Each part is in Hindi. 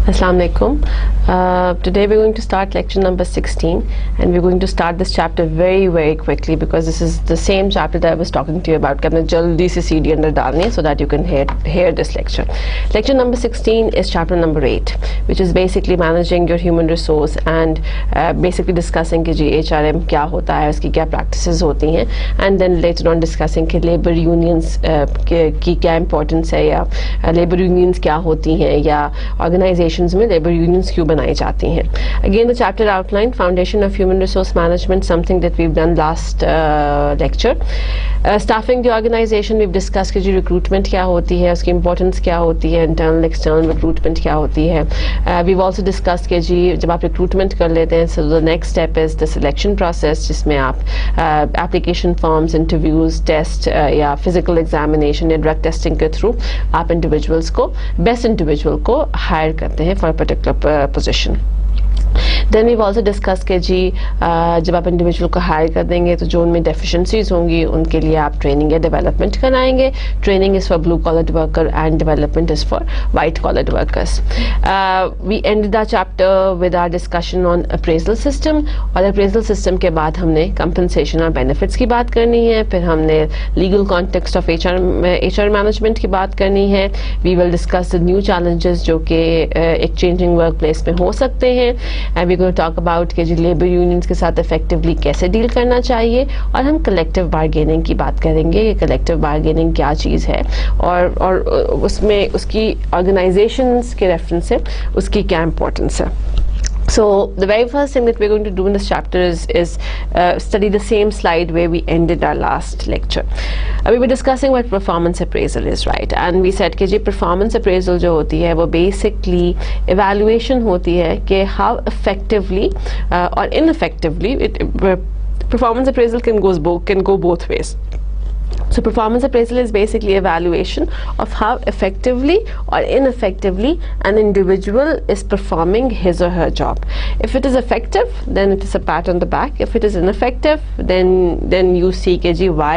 Assalamu alaikum. Today we're going to start lecture number 16, and we're going to start this chapter very quickly because this is the same chapter that I was talking to you about. Can jaldi se CD andar dalni so that you can hear this lecture. Lecture number 16 is chapter number 8, which is basically managing your human resource and basically discussing कि जी HRM क्या होता है, उसकी क्या practices होती हैं, and then later on discussing कि labor unions की क्या importance है, या labor unions क्या होती हैं, या organizations में labor unions क्यों बनाई जाती हैं. Again, the chapter outline foundation of human resource management, something that we've done last lecture. Staffing the organization, we've discussed कि जी recruitment क्या होती है, उसकी importance क्या होती है, internal external recruitment क्या होती है. We've also discussed कि जी जब आप recruitment कर लेते हैं, so the next step is the selection process, जिसमें आप application forms, interviews, test या physical examination या drug testing के through आप individuals को, best individual को hire करते हैं for a particular position. Then we've also discussed कि जी जब आप इंडिविजुअल को हायर कर देंगे तो जो उनमें डेफिशिएंसीज होंगी उनके लिए आप ट्रेनिंग या डेवलपमेंट कराएंगे. Training is for blue collared worker and development is for white collared workers. We ended the chapter with our discussion on appraisal system, और अप्रेजल सिस्टम के बाद हमने कंपनसेशन और बेनिफिट्स की बात करनी है. फिर हमने legal context of HR management की बात करनी है. We will discuss the new challenges जो कि एक चेंजिंग वर्क प्लेस में हो सकते हैं. And we going to talk about कि जी लेबर यूनियंस के साथ इफेक्टिवली कैसे डील करना चाहिए, और हम कलेक्टिव बार्गेनिंग की बात करेंगे कि कलेक्टिव बार्गेनिंग क्या चीज़ है और उसमें उसकी ऑर्गेनाइजेशंस के रेफरेंस से उसकी क्या इम्पोर्टेंस है. So the very first thing that we're going to do in this chapter is study the same slide where we ended our last lecture. We were discussing what performance appraisal is, right? And we said कि जी performance appraisal जो होती है वो basically evaluation होती है कि how effectively or ineffectively performance appraisal can go both ways. So performance appraisal is basically evaluation of how effectively or ineffectively an individual is performing his or her job. If it is effective, then it is a pat on the back. If it is ineffective, then you see कि जी why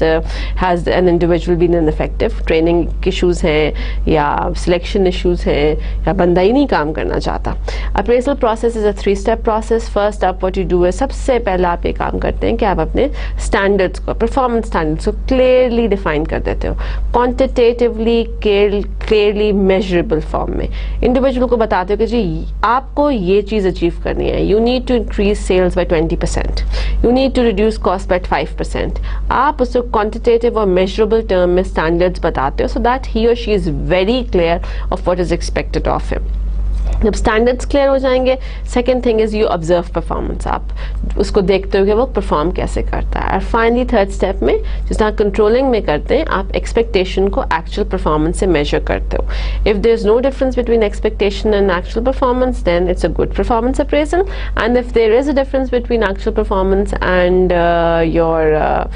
has an individual been ineffective. Training issues हैं या selection issues हैं या बंदा ही नहीं काम करना चाहता. Appraisal process is a 3-step process. First up, what you do is सबसे पहला आप ये काम करते हैं कि आप अपने standards को, performance standards को क्लियरली डिफाइन कर देते हो, क्वांटिटेटिवली क्लियरली मेजरेबल फॉर्म में. इंडिविजुअल को बताते हो कि जी आपको ये चीज़ अचीव करनी है. You need to increase sales by 20%, you need to reduce cost by 5%. आप उसको क्वांटिटेटिव और मेजरेबल टर्म में स्टैंडर्ड्स बताते हो सो दैट ही और she is very clear of what is expected of him. जब स्टैंडर्ड्स क्लियर हो जाएंगे, second thing is you observe performance. आप उसको देखते हो कि वो परफॉर्म कैसे करता है. और फाइनली थर्ड स्टेप में जिस तरह कंट्रोलिंग में करते हैं, आप एक्सपेक्टेशन को एक्चुअल परफॉर्मेंस से मेजर करते हो. If there is no difference between expectation and actual performance, then it's a good performance appraisal. And if there is a difference between actual performance and your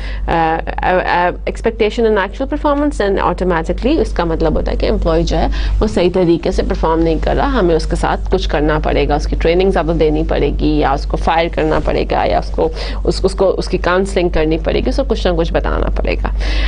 expectation and actual performance, then automatically उसका मतलब होता है कि एम्प्लॉय जो है वो सही तरीके से परफॉर्म नहीं कर रहा, हमें उसके साथ कुछ करना पड़ेगा, उसकी ट्रेनिंग ज़्यादा देनी पड़ेगी, या उसको फायर करना पड़ेगा, या उसको उसकी काउंसलिंग करनी पड़ेगी, उसको कुछ ना कुछ बताना पड़ेगा.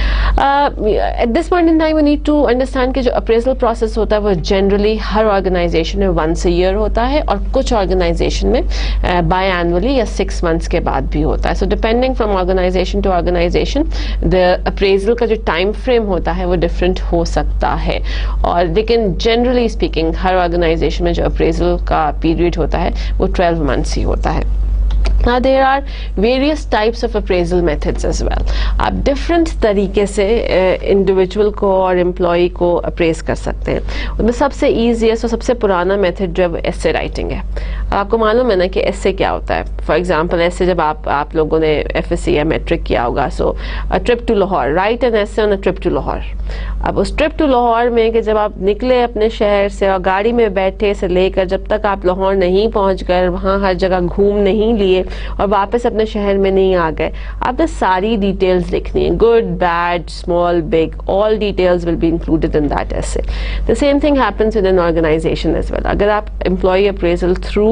At this point in time we need to understand कि जो अप्रेजल प्रोसेस होता है वो जनरली हर ऑर्गेनाइजेशन में once a year होता है, और कुछ ऑर्गेनाइजेशन में बाई एनुअली या 6 months के बाद भी होता है. So depending from organisation to organisation the appraisal का जो टाइम फ्रेम होता है वो डिफरेंट हो सकता है. और लेकिन जनरली स्पीकिंग हर ऑर्गेनाइजेशन में जो अप्रेजल का पीरियड होता है वो 12 months ही होता है. Now there are various types of appraisal methods as well. आप डिफरेंट तरीके से इंडिविजुअल को और एम्प्लॉय को अप्रेज कर सकते हैं. उनमें सबसे ईजीएस्ट और सबसे पुराना मेथड जो है वो एसे राइटिंग है. आपको मालूम है ना कि एसे क्या होता है. फॉर एग्जांपल एसे जब आप लोगों ने FSC या मैट्रिक किया होगा, so a trip to Lahore, right an essay on a trip to Lahore. अब उस ट्रिप टू लाहौर में कि जब आप निकले अपने शहर से और गाड़ी में बैठे से लेकर जब तक आप लाहौर नहीं पहुँच गए, वहाँ हर जगह घूम नहीं लिए और वापस अपने शहर में नहीं आ गए, आपने सारी डिटेल्स लिखनी है. Good, bad, small, big, all details will be included in that essay. The same thing happens with an organisation as well. अगर आप employee appraisal through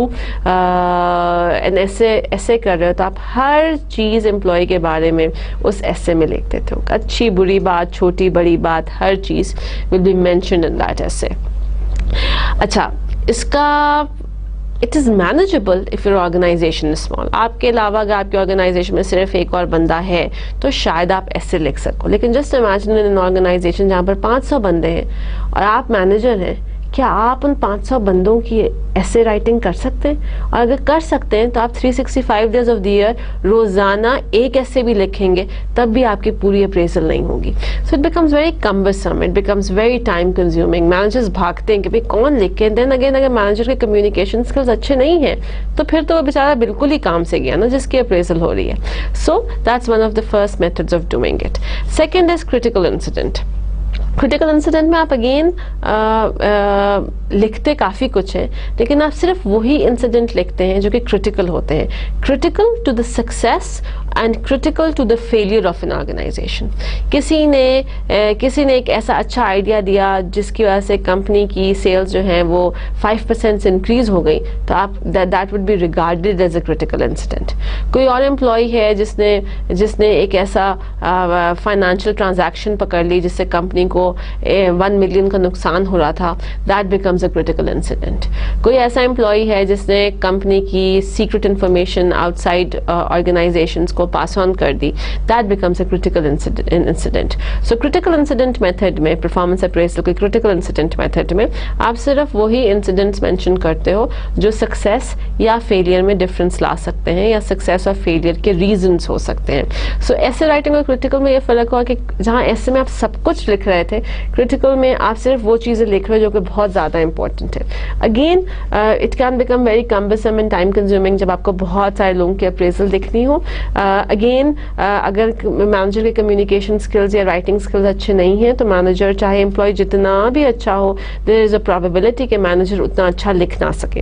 an essay कर रहे हो तो आप हर चीज़ एम्प्लॉय के बारे में उस एसे में लिख देते हो. अच्छी बुरी बात, छोटी बड़ी बात, हर चीज़ will be mentioned in that essay. अच्छा, इसका it is manageable if your organisation is small. आपके अलावा अगर आपके ऑर्गेनाइजेशन में सिर्फ एक और बंदा है तो शायद आप ऐसे लिख सको, लेकिन just imagine in an organisation जहाँ पर 500 बंदे हैं और आप मैनेजर हैं, क्या आप उन 500 बंदों की ऐसे राइटिंग कर सकते हैं? और अगर कर सकते हैं तो आप 365 डेज ऑफ द ईयर रोजाना एक ऐसे भी लिखेंगे, तब भी आपकी पूरी अप्रेजल नहीं होगी. So it becomes very cumbersome, it becomes very time consuming. Managers भागते हैं कि भाई कौन लिखे. देन अगेन अगर मैनेजर के कम्युनिकेशन स्किल्स अच्छे नहीं हैं तो फिर तो वो बेचारा बिल्कुल ही काम से गया ना जिसकी अप्रेजल हो रही है. So that's one of the first methods of doing it. Second is critical incident. Critical incident में आप अगेन लिखते काफ़ी कुछ हैं, लेकिन आप सिर्फ वही इंसिडेंट लिखते हैं जो कि क्रिटिकल होते हैं. Critical to the success and critical to the failure of an organisation. किसी ने एक ऐसा अच्छा आइडिया दिया जिसकी वजह से कंपनी की सेल्स जो हैं वो 5% से इंक्रीज हो गई, तो आप that would be regarded as a critical incident. कोई और एम्प्लॉय है जिसने एक ऐसा फाइनेंशियल ट्रांजैक्शन पकड़ ली जिससे कंपनी को 1 मिलियन का नुकसान हो रहा था, that becomes a critical incident. कोई ऐसा एम्प्लॉय है जिसने कंपनी की सीक्रेट इंफॉर्मेशन आउटसाइड ऑर्गेनाइजेशंस को पास ऑन कर दी, that becomes a critical incident. So critical incident method में, परफॉर्मेंस अप्रेजल के क्रिटिकल इंसिडेंट मेथड में आप सिर्फ वही इंसिडेंट्स मेंशन करते हो जो सक्सेस या फेलियर में डिफरेंस ला सकते हैं या सक्सेस और फेलियर के रीजंस हो सकते हैं. सो ऐसे राइटिंग और क्रिटिकल में ये फर्क हुआ कि जहाँ ऐसे में आप सब कुछ लिख रहे थे, क्रिटिकल में आप सिर्फ वो चीजें लिख रहे हो जो कि बहुत ज्यादा इंपॉर्टेंट है. Again it can become very cumbersome and time consuming जब आपको बहुत सारे लोगों की अप्रेजल लिखनी हो. अगेन अगर मैनेजर के कम्युनिकेशन स्किल्स या राइटिंग स्किल्स अच्छे नहीं हैं तो मैनेजर चाहे एम्प्लॉय जितना भी अच्छा हो, देयर इज अ प्रोबेबिलिटी कि मैनेजर उतना अच्छा लिख ना सके.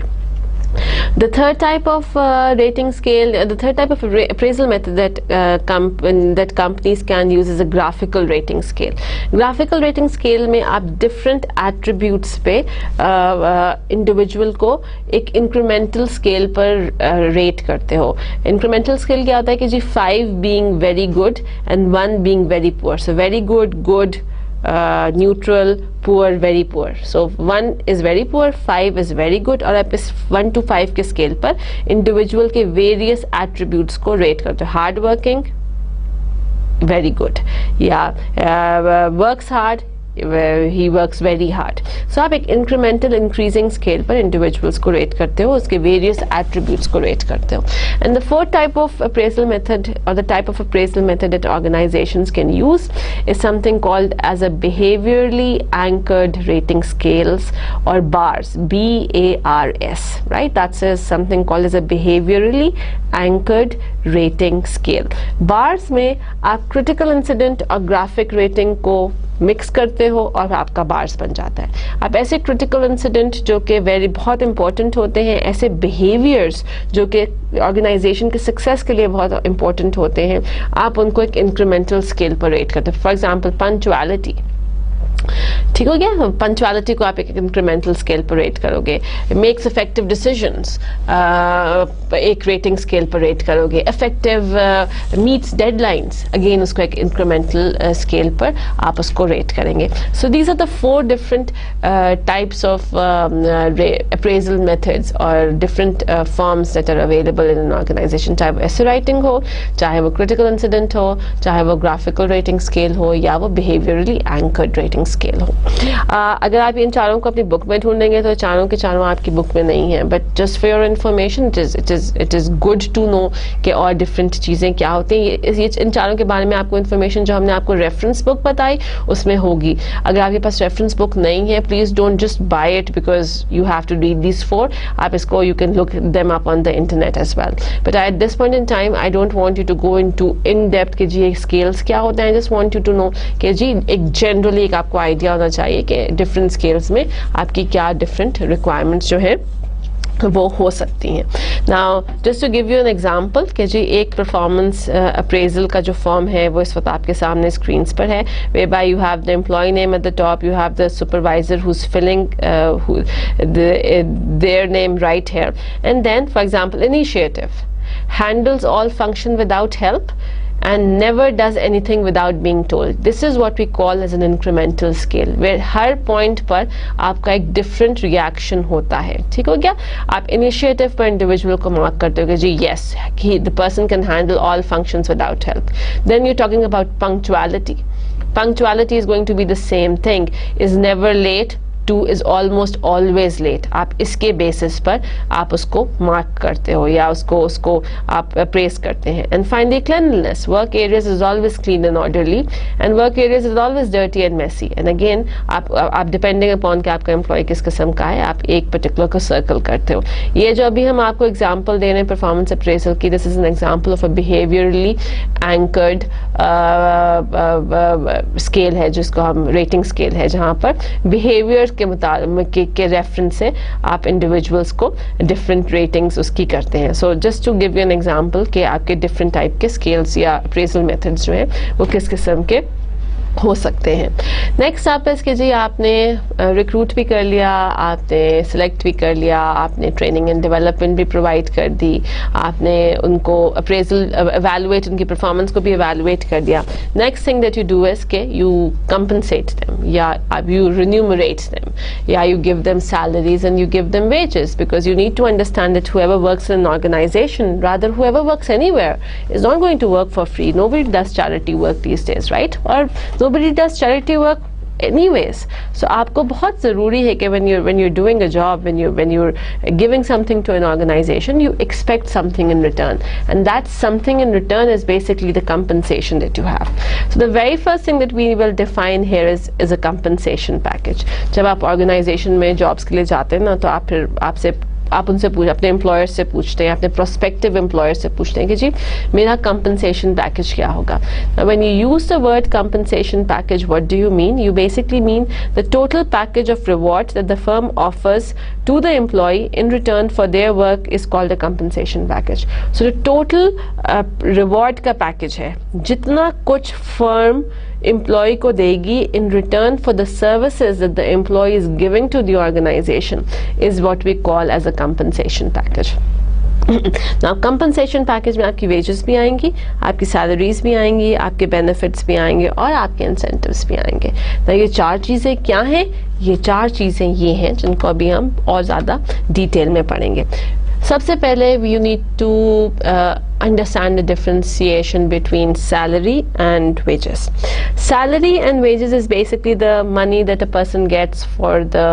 The third type of rating scale, the third type of appraisal method that companies can use is a graphical rating scale. Graphical rating scale में आप different attributes पे individual को एक incremental scale पर rate करते हो. Incremental scale क्या होता है कि जी 5 being very good and 1 being very poor. So very good, good, neutral, poor, very poor. So 1 is very poor, 5 is very good. और आप इस 1 to 5 के स्केल पर इंडिविजुअल के वेरियस एट्रीब्यूट्स को रेट करते हो. हार्ड वर्किंग, वेरी गुड, या works hard, he works very hard. So आप एक incremental increasing scale पर individuals को rate करते हो, उसके various attributes को rate करते हो. And the fourth type of appraisal method or the type of appraisal method that organizations can use is something called as a behaviorally anchored rating scales or BARS, B-A-R-S, right? That says something called as a behaviorally anchored rating scale. BARS में आप critical incident और graphic rating को मिक्स करते हो और आपका बार्स बन जाता है. आप ऐसे क्रिटिकल इंसिडेंट जो कि बहुत इंपॉर्टेंट होते हैं, ऐसे बिहेवियर्स जो कि ऑर्गेनाइजेशन के सक्सेस के लिए बहुत इंपॉर्टेंट होते हैं, आप उनको एक इंक्रीमेंटल स्केल पर रेट करते हो. फॉर एग्जांपल पंक्चुअलिटी, ठीक हो गया. पंक्चुअलिटी को आप एक इंक्रीमेंटल स्केल पर रेट करोगे. मेक्स इफेक्टिव डिसीजंस एक रेटिंग स्केल पर रेट करोगे. इफेक्टिव मीट्स डेडलाइंस, अगेन उसको एक इंक्रीमेंटल स्केल पर आप उसको रेट करेंगे. So these are the 4 different types of appraisal methods और different forms that are available in an organisation. चाहे वो ऐसे राइटिंग हो, चाहे वो क्रिटिकल इंसिडेंट हो, चाहे वो ग्राफिकल रेटिंग स्केल हो, या वो बिहेवियरली एंकर्ड रेटिंग स्केल हो. अगर आप इन चारों को अपनी बुक में ढूंढेंगे तो चारों के चारों आपकी बुक में नहीं है, but just for your information it is good to know कि और डिफरेंट चीज़ें क्या होती हैं. ये इन चारों के बारे में आपको इन्फॉर्मेशन जो हमने आपको रेफरेंस बुक बताई उसमें होगी. अगर आपके पास रेफरेंस बुक नहीं है, please don't just buy it because you have to read this 4. आप इसको you can look them up on the internet as well. But at this point in time I don't want you to go into in depth कि जी स्केल्स क्या होते हैं. Just want you to know कि जी एक जनरली एक आपको आइडिया होना चाहिए कि डिफरेंट स्केल्स में आपकी क्या डिफरेंट रिक्वायरमेंट्स जो है वो हो सकती हैं. Now just to give you an example कि जी एक परफॉर्मेंस अप्रेजल का जो फॉर्म है वो इस वक्त आपके सामने स्क्रीन्स पर है. Way by you have the employee name at the top, you have the supervisor who is filling their name right here, and then for example initiative handles all function without help. and never does anything without being told. This is what we call as an incremental scale, where हर point पर आपका एक different reaction होता है. ठीक हो गया? आप initiative पर individual को mark करते हो कि जी yes, the person can handle all functions without help. Then you're talking about punctuality. Punctuality is going to be the same thing, is never late, to is almost always late. आप इसके बेसिस पर आप उसको मार्क करते हो या उसको आप प्रेस करते हैं. And finally cleanliness. Work areas is always clean and orderly and work areas is always dirty and messy. And again आप depending upon कि आपका एम्प्लॉय किस किस्म का है, आप एक पर्टिकुलर को सर्कल करते हो. ये जो अभी हम आपको एग्जाम्पल दे रहे हैं परफॉर्मेंस अप्रेजल की, this is an example of a behaviourally anchored scale है, जिसको हम रेटिंग स्केल है, जहाँ पर बिहेवियर के रेफरेंस से आप इंडिविजुअल्स को डिफरेंट रेटिंग्स उसकी करते हैं. So just to give you an example कि आपके डिफरेंट टाइप के स्केल्स या अप्रेजल मेथड्स जो हैं वो किस किस्म के हो सकते हैं. नेक्स्ट आप इसके जी आपने रिक्रूट भी कर लिया, आपने सिलेक्ट भी कर लिया, आपने ट्रेनिंग एंड डेवलपमेंट भी प्रोवाइड कर दी, आपने उनको अप्रेजल एवेलुएट, उनकी परफॉर्मेंस को भी एवेलुएट कर दिया. Next thing that you do is के यू कंपनसेट देम या यू रिन्यूमरेट देम या you give them salaries and you give them wages, because you need to understand that whoever works in an organization, rather whoever works anywhere, is not going to work for free. Nobody does charity work these days, right? Or nobody does charity work anyways. So आपको बहुत ज़रूरी है कि when you're doing a job, when you're giving something to an organization, you expect something in return, and that something in return is basically the compensation that you have. So the very first thing that we will define here is a compensation package. जब आप organization में jobs के लिए जाते हैं ना, तो आप उनसे अपने एम्प्लॉयर से पूछते हैं, अपने प्रोस्पेक्टिव एम्प्लॉयर से पूछते हैं कि जी मेरा कंपनसेशन पैकेज क्या होगा. When you use the word compensation package, what do you mean? You basically mean the total package of rewards that the firm offers to the employee in return for their work is called a compensation package. So the total reward का पैकेज है, जितना कुछ फर्म employee को देगी in return for the services that the employee is giving to the organization is what we call as a compensation package. Now compensation package में आपकी wages भी आएंगी, आपकी salaries भी आएंगी, आपके benefits भी आएंगे और आपके incentives भी आएंगे. तो ये चार चीज़ें क्या हैं? ये चार चीज़ें ये हैं जिनको अभी हम और ज़्यादा डिटेल में पढ़ेंगे. सबसे पहले you need to understand the differentiation between salary and wages. Salary and wages is basically the money that a person gets for the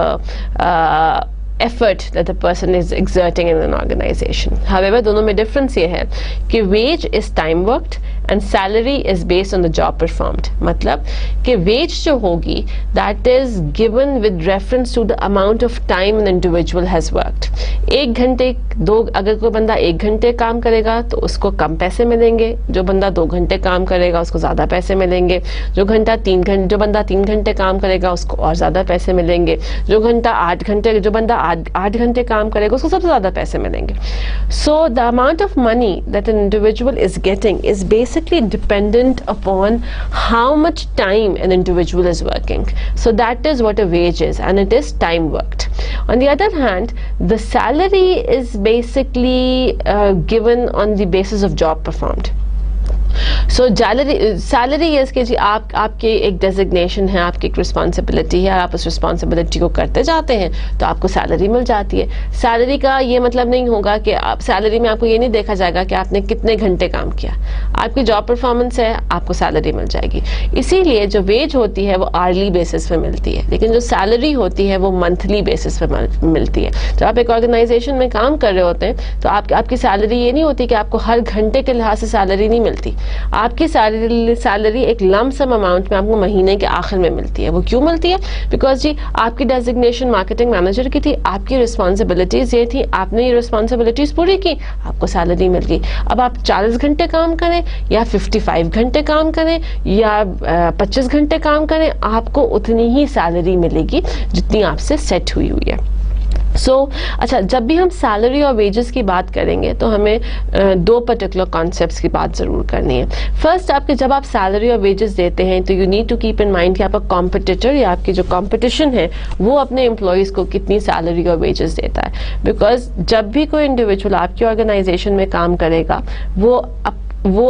effort that the person is exerting in an organization. However, दोनों में difference ये है कि wage is time worked and salary is based on the job performed. मतलब कि wage जो होगी that is given with reference to the amount of time an individual has worked. अगर कोई बंदा 1 घंटे काम करेगा तो उसको कम पैसे मिलेंगे, जो बंदा 2 घंटे काम करेगा उसको ज़्यादा पैसे मिलेंगे, जो बंदा 3 घंटे काम करेगा उसको और ज़्यादा पैसे मिलेंगे, जो बंदा 8 घंटे काम करेगा उसको सबसे ज़्यादा पैसे मिलेंगे. So the amount of money that an individual is getting is basically dependent upon how much time an individual is working. So that is what a wage is, and it is time worked. On the other hand, the salary is basically given on the basis of job performed. So salary is कि जी आपकी एक डेजिग्नेशन है, आपकी एक रिस्पॉन्सिबिलिटी है, आप उस रिस्पॉन्सिबिलिटी को करते जाते हैं तो आपको सैलरी मिल जाती है. सैलरी का ये मतलब नहीं होगा कि आप सैलरी में आपको ये नहीं देखा जाएगा कि आपने कितने घंटे काम किया, आपकी जॉब परफॉर्मेंस है, आपको सैलरी मिल जाएगी. इसीलिए जो वेज होती है वो आर्ली बेसिस पे मिलती है, लेकिन जो सैलरी होती है वो मंथली बेसिस पे मिलती है. जब आप एक ऑर्गेनाइजेशन में काम कर रहे होते हैं तो आपकी सैलरी ये नहीं होती कि आपको हर घंटे के लिहाज से सैलरी नहीं मिलती. आपकी सैलरी एक लम सम अमाउंट में आपको महीने के आखिर में मिलती है. वो क्यों मिलती है? बिकॉज जी आपकी डेजिग्नेशन मार्केटिंग मैनेजर की थी, आपकी रिस्पॉन्सिबिलिटीज ये थी, आपने ये रिस्पॉन्सिबिलिटीज पूरी की, आपको सैलरी मिल गई. अब आप 40 घंटे काम करें या 55 घंटे काम करें या 25 घंटे काम करें, आपको उतनी ही सैलरी मिलेगी जितनी आपसे सेट हुई है. अच्छा, जब भी हम सैलरी और वेजेस की बात करेंगे तो हमें दो पर्टिकुलर कॉन्सेप्ट्स की बात ज़रूर करनी है. फर्स्ट, जब आप सैलरी और वेजेस देते हैं तो you need to keep in mind कि आपका कॉम्पिटिटर या आपकी जो कॉम्पिटिशन है वो अपने एम्प्लॉयज़ को कितनी सैलरी और वेजेस देता है. बिकॉज जब भी कोई इंडिविजुअल आपकी ऑर्गेनाइजेशन में काम करेगा वो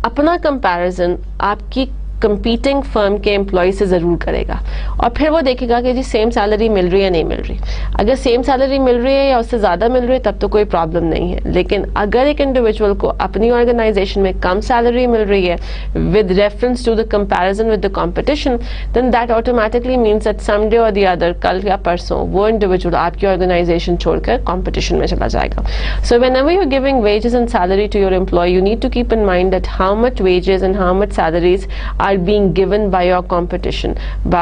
अपना कंपैरिजन आपकी कंपीटिंग फर्म के एम्प्लॉय से ज़रूर करेगा और फिर वो देखेगा कि जी सेम सैलरी मिल रही है नहीं मिल रही। अगर सेम सैलरी मिल रही है या उससे ज़्यादा मिल रही है तब तो कोई प्रॉब्लम नहीं है, लेकिन अगर एक इंडिविजुअल को अपनी ऑर्गेनाइजेशन में कम सैलरी मिल रही है with reference to the comparison with the competition, then that automatically means that someday और द अदर, कल या परसों, वो इंडिविजुअल आपकी ऑर्गेनाइजेशन छोड़कर कॉम्पिटिशन में चला जाएगा। So whenever you are giving wages and salary to your employee, you need to keep in mind that how much wages and how much salaries are being given by your competition,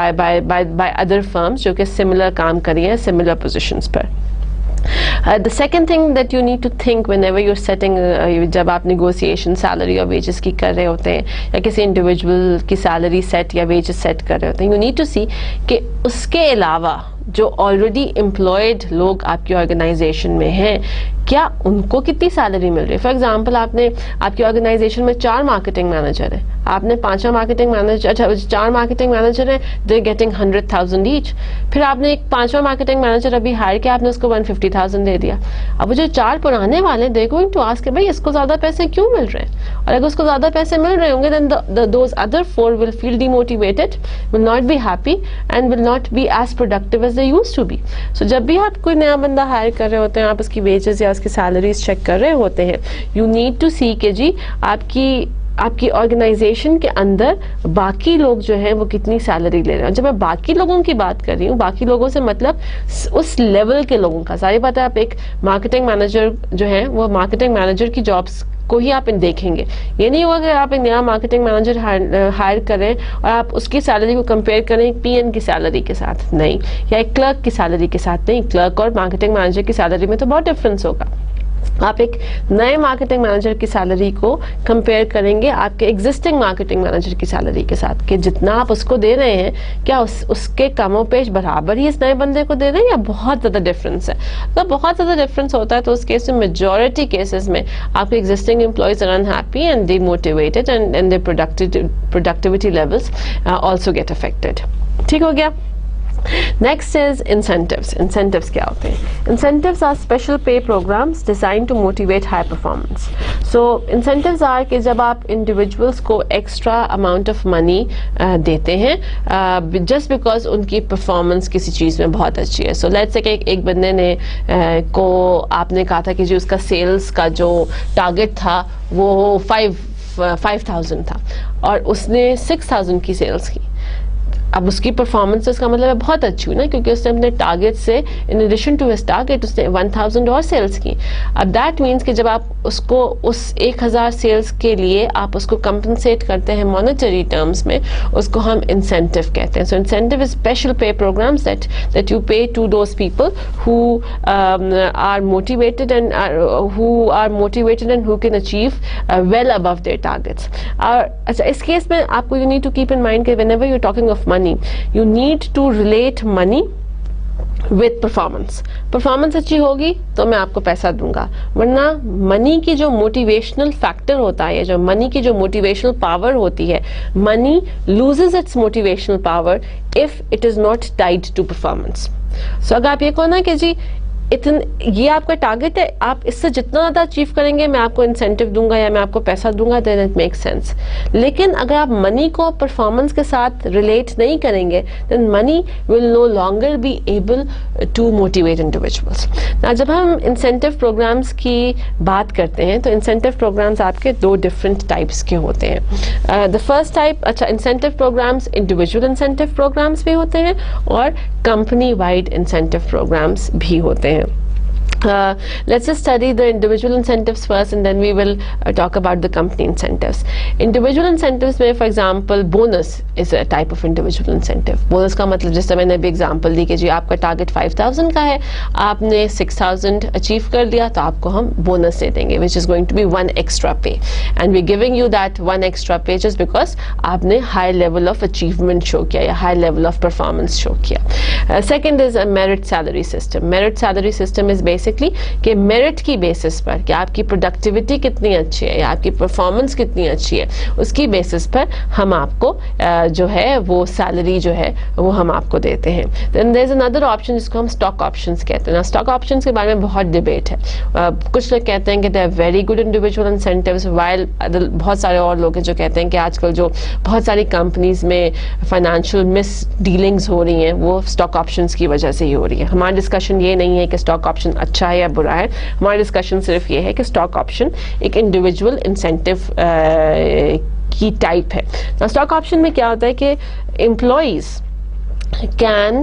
by other firms जो कि similar काम करी हैं similar positions पर। The second thing that you need to think whenever you're setting जब आप negotiation salary और wages की कर रहे होते हैं या किसी individual की salary set या wages set कर रहे होते हैं, you need to see कि उसके अलावा जो ऑलरेडी एम्प्लॉयड लोग आपकी ऑर्गेनाइजेशन में हैं क्या उनको कितनी सैलरी मिल रही है। फॉर एग्जांपल आपकी ऑर्गेनाइजेशन में 4 मार्केटिंग मैनेजर हैं, आपने 5वां मार्केटिंग मैनेजर, अच्छा 4 मार्केटिंग मैनेजर हैं, दे आर गेटिंग 100,000 ईच। फिर आपने एक 5वां मार्केटिंग मैनेजर अभी हायर किया, आपने उसको 150,000 दे दिया। अब वो जो 4 पुराने वाले दे गोइंग टू आस्क भाई इसको ज़्यादा पैसे क्यों मिल रहे हैं, और अगर उसको ज़्यादा पैसे मिल रहे होंगे then those other 4 will feel demotivated, will not be happy and will not be as productive as they used to be. So जब भी आप कोई नया बंदा हायर कर रहे होते हैं, आप उसकी वेजेस या उसकी सैलरीज चेक कर रहे होते हैं, यू नीड टू सी कि जी आपकी ऑर्गेनाइजेशन के अंदर बाकी लोग जो हैं वो कितनी सैलरी ले रहे हैं। जब मैं बाकी लोगों की बात कर रही हूँ, बाकी लोगों से मतलब उस लेवल के लोगों का, सारी बात है। आप एक मार्केटिंग मैनेजर जो है वो मार्केटिंग मैनेजर की जॉब्स को ही आप देखेंगे, ये नहीं होगा कि आप एक नया मार्केटिंग मैनेजर हायर करें और आप उसकी सैलरी को कंपेयर करें एक पीएन की सैलरी के साथ, नहीं, या एक क्लर्क की सैलरी के साथ, नहीं। क्लर्क और मार्केटिंग मैनेजर की सैलरी में तो बहुत डिफरेंस होगा। आप एक नए मार्केटिंग मैनेजर की सैलरी को कंपेयर करेंगे आपके एग्जिस्टिंग मार्केटिंग मैनेजर की सैलरी के साथ, कि जितना आप उसको दे रहे हैं क्या उसके कमों पेश बराबर ही इस नए बंदे को दे रहे हैं या बहुत ज़्यादा डिफरेंस है। तो बहुत ज़्यादा डिफरेंस होता है तो उस केस में मेजॉरिटी केसेस में आपके existing employees are unhappy and demotivated and their productivity levels also get affected. ठीक हो गया। Next is incentives. Incentives क्या होते हैं? Incentives are special pay programs designed to motivate high performance. So incentives are कि जब आप individuals को extra amount of money देते हैं just because उनकी performance किसी चीज़ में बहुत अच्छी है। So let's say कि एक बंदे ने को आपने कहा था कि जो उसका sales का जो target था वो 5,000 था और उसने 6,000 की sales की। अब उसकी परफॉर्मेंस इसका मतलब है बहुत अच्छी हुई ना, क्योंकि उसने अपने टारगेट से in addition to his target उसने 1000 और सेल्स की। अब दैट मीन्स कि जब आप उसको उस 1000 सेल्स के लिए आप उसको कंपनसेट करते हैं मॉनेटरी टर्म्स में, उसको हम इंसेंटिव कहते हैं। So incentive is special pay programs that you pay to those people who are motivated and who can achieve well above their targets. और अच्छा, इस केस में आपको you need to keep in mind कि whenever you are talking of money, you need to relate money with performance. Performance अच्छी होगी तो मैं आपको पैसा दूंगा, वरना मनी की जो मोटिवेशनल फैक्टर होता है, जो मनी की जो मोटिवेशनल पावर होती है, money loses its motivational power if it is not tied to performance. So अगर आप ये कहो ना कि जी ये आपका टारगेट है, आप इससे जितना ज़्यादा अचीव करेंगे मैं आपको इंसेंटिव दूंगा या मैं आपको पैसा दूंगा, देन इट मेक्स सेंस। लेकिन अगर आप मनी को परफॉर्मेंस के साथ रिलेट नहीं करेंगे then money will no longer be able to motivate individuals. ना जब हम इंसेंटिव प्रोग्राम्स की बात करते हैं तो इंसेंटिव प्रोग्राम्स आपके 2 डिफरेंट टाइप्स के होते हैं। द फर्स्ट टाइप, अच्छा, incentive programs individual incentive programs भी होते हैं और कंपनी वाइड इंसेंटिव प्रोग्राम्स भी होते हैं। Let's just study the individual incentives first and then we will talk about the company incentives. Individual incentives में for example bonus is a type of individual incentive. Bonus का मतलब जैसे मैंने अभी example दी कि जी आपका target 5,000 का है, आपने 6,000 achieve कर लिया तो आपको हम bonus दे देंगे which is going to be 1 extra pay and we're giving you that 1 extra pay just because आपने high level of achievement show किया या high level of performance show किया. Second is a merit salary system. Merit salary system is basically basically कि मेरिट की बेसिस पर, कि आपकी प्रोडक्टिविटी कितनी अच्छी है या आपकी परफॉर्मेंस कितनी अच्छी है, उसकी बेसिस पर हम आपको जो है वो सैलरी जो है वो हम आपको देते हैं। Then there is another option जिसको हम स्टॉक ऑप्शंस कहते हैं ना। स्टॉक ऑप्शंस के बारे में बहुत डिबेट है। कुछ लोग कहते हैं कि they are very good individual incentives, while बहुत सारे और लोग हैं जो कहते हैं कि आजकल जो बहुत सारी कंपनीज में फाइनेंशियल मिस डीलिंग्स हो रही हैं वो स्टॉक ऑप्शंस की वजह से ही हो रही है। हमारा डिस्कशन ये नहीं है कि स्टॉक ऑप्शन अच्छा है या बुरा है, हमारा डिस्कशन सिर्फ ये है कि स्टॉक ऑप्शन एक इंडिविजुअल इंसेंटिव की टाइप है। तो स्टॉक ऑप्शन में क्या होता है कि employees can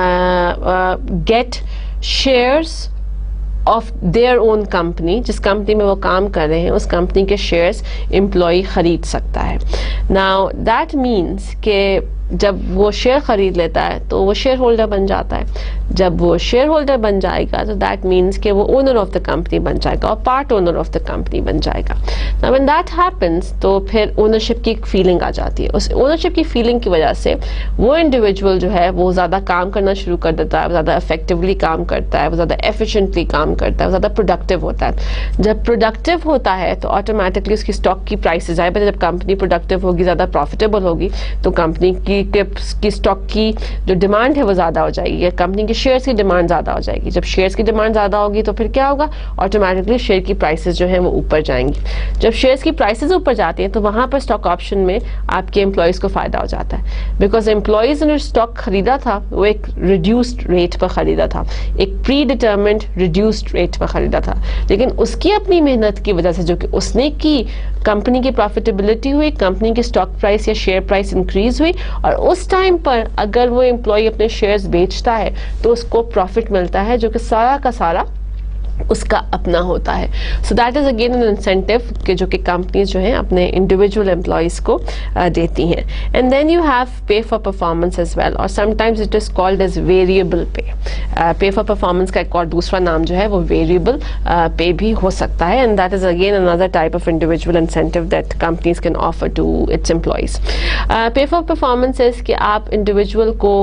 get shares of their own company, जिस कंपनी में वो काम कर रहे हैं उस कंपनी के शेयर्स एम्प्लॉय खरीद सकता है। नाउ दैट मीन्स कि जब वो शेयर खरीद लेता है तो वो शेयर होल्डर बन जाता है। जब वो शेयर होल्डर बन जाएगा तो दैट मीन्स कि वो ओनर ऑफ द कंपनी बन जाएगा और part owner of the company बन जाएगा। नाउ व्हेन दैट हैपेंस तो फिर ओनरशिप की एक फीलिंग आ जाती है। उस ओनरशिप की फीलिंग की वजह से वो इंडिविजुअल जो है वो ज़्यादा काम करना शुरू कर देता है, ज़्यादा इफेक्टिवली काम करता है, वो ज़्यादा एफिशिएंटली काम करता है, वो ज़्यादा प्रोडक्टिव होता है। जब प्रोडक्टिव होता है तो ऑटोमेटिकली उसकी स्टॉक की प्राइसेज आए। जब कंपनी प्रोडक्टिव होगी, ज़्यादा प्रॉफिटेबल होगी, तो कंपनी की स्टॉक की जो डिमांड है वो ज़्यादा हो जाएगी, कंपनी के शेयर्स की डिमांड ज़्यादा हो जाएगी। जब शेयर्स की डिमांड ज़्यादा होगी तो फिर क्या होगा, ऑटोमेटिकली शेयर की प्राइसेस जो हैं वो ऊपर जाएंगी। जब शेयर्स की प्राइसेस ऊपर जाती हैं तो वहाँ पर स्टॉक ऑप्शन में आपके एम्प्लॉयज़ को फ़ायदा हो जाता है, बिकॉज एम्प्लॉयज़ ने स्टॉक खरीदा था वो एक रिड्यूस्ड रेट पर ख़रीदा था, एक प्री डिटर्मिन्ड रिड्यूस्ड रेट पर ख़रीदा था, लेकिन उसकी अपनी मेहनत की वजह से जो कि उसने की, कंपनी की प्रॉफिटेबिलिटी हुई, कंपनी की स्टॉक प्राइस या शेयर प्राइस इंक्रीज हुई, और उस टाइम पर अगर वो एम्प्लॉय अपने शेयर्स बेचता है तो उसको प्रॉफिट मिलता है जो कि सारा का सारा उसका अपना होता है। So that is again an incentive के जो कि कंपनीज जो हैं अपने इंडिविजुअल एम्प्लॉयज़ को देती हैं। And then you have pay for performance as well, और sometimes it is called as variable pay. Pay for performance का एक और दूसरा नाम जो है वो वेरिएबल पे भी हो सकता है, and that is again another type of individual incentive that companies can offer to its employees. Pay for performance is कि आप इंडिविजुअल को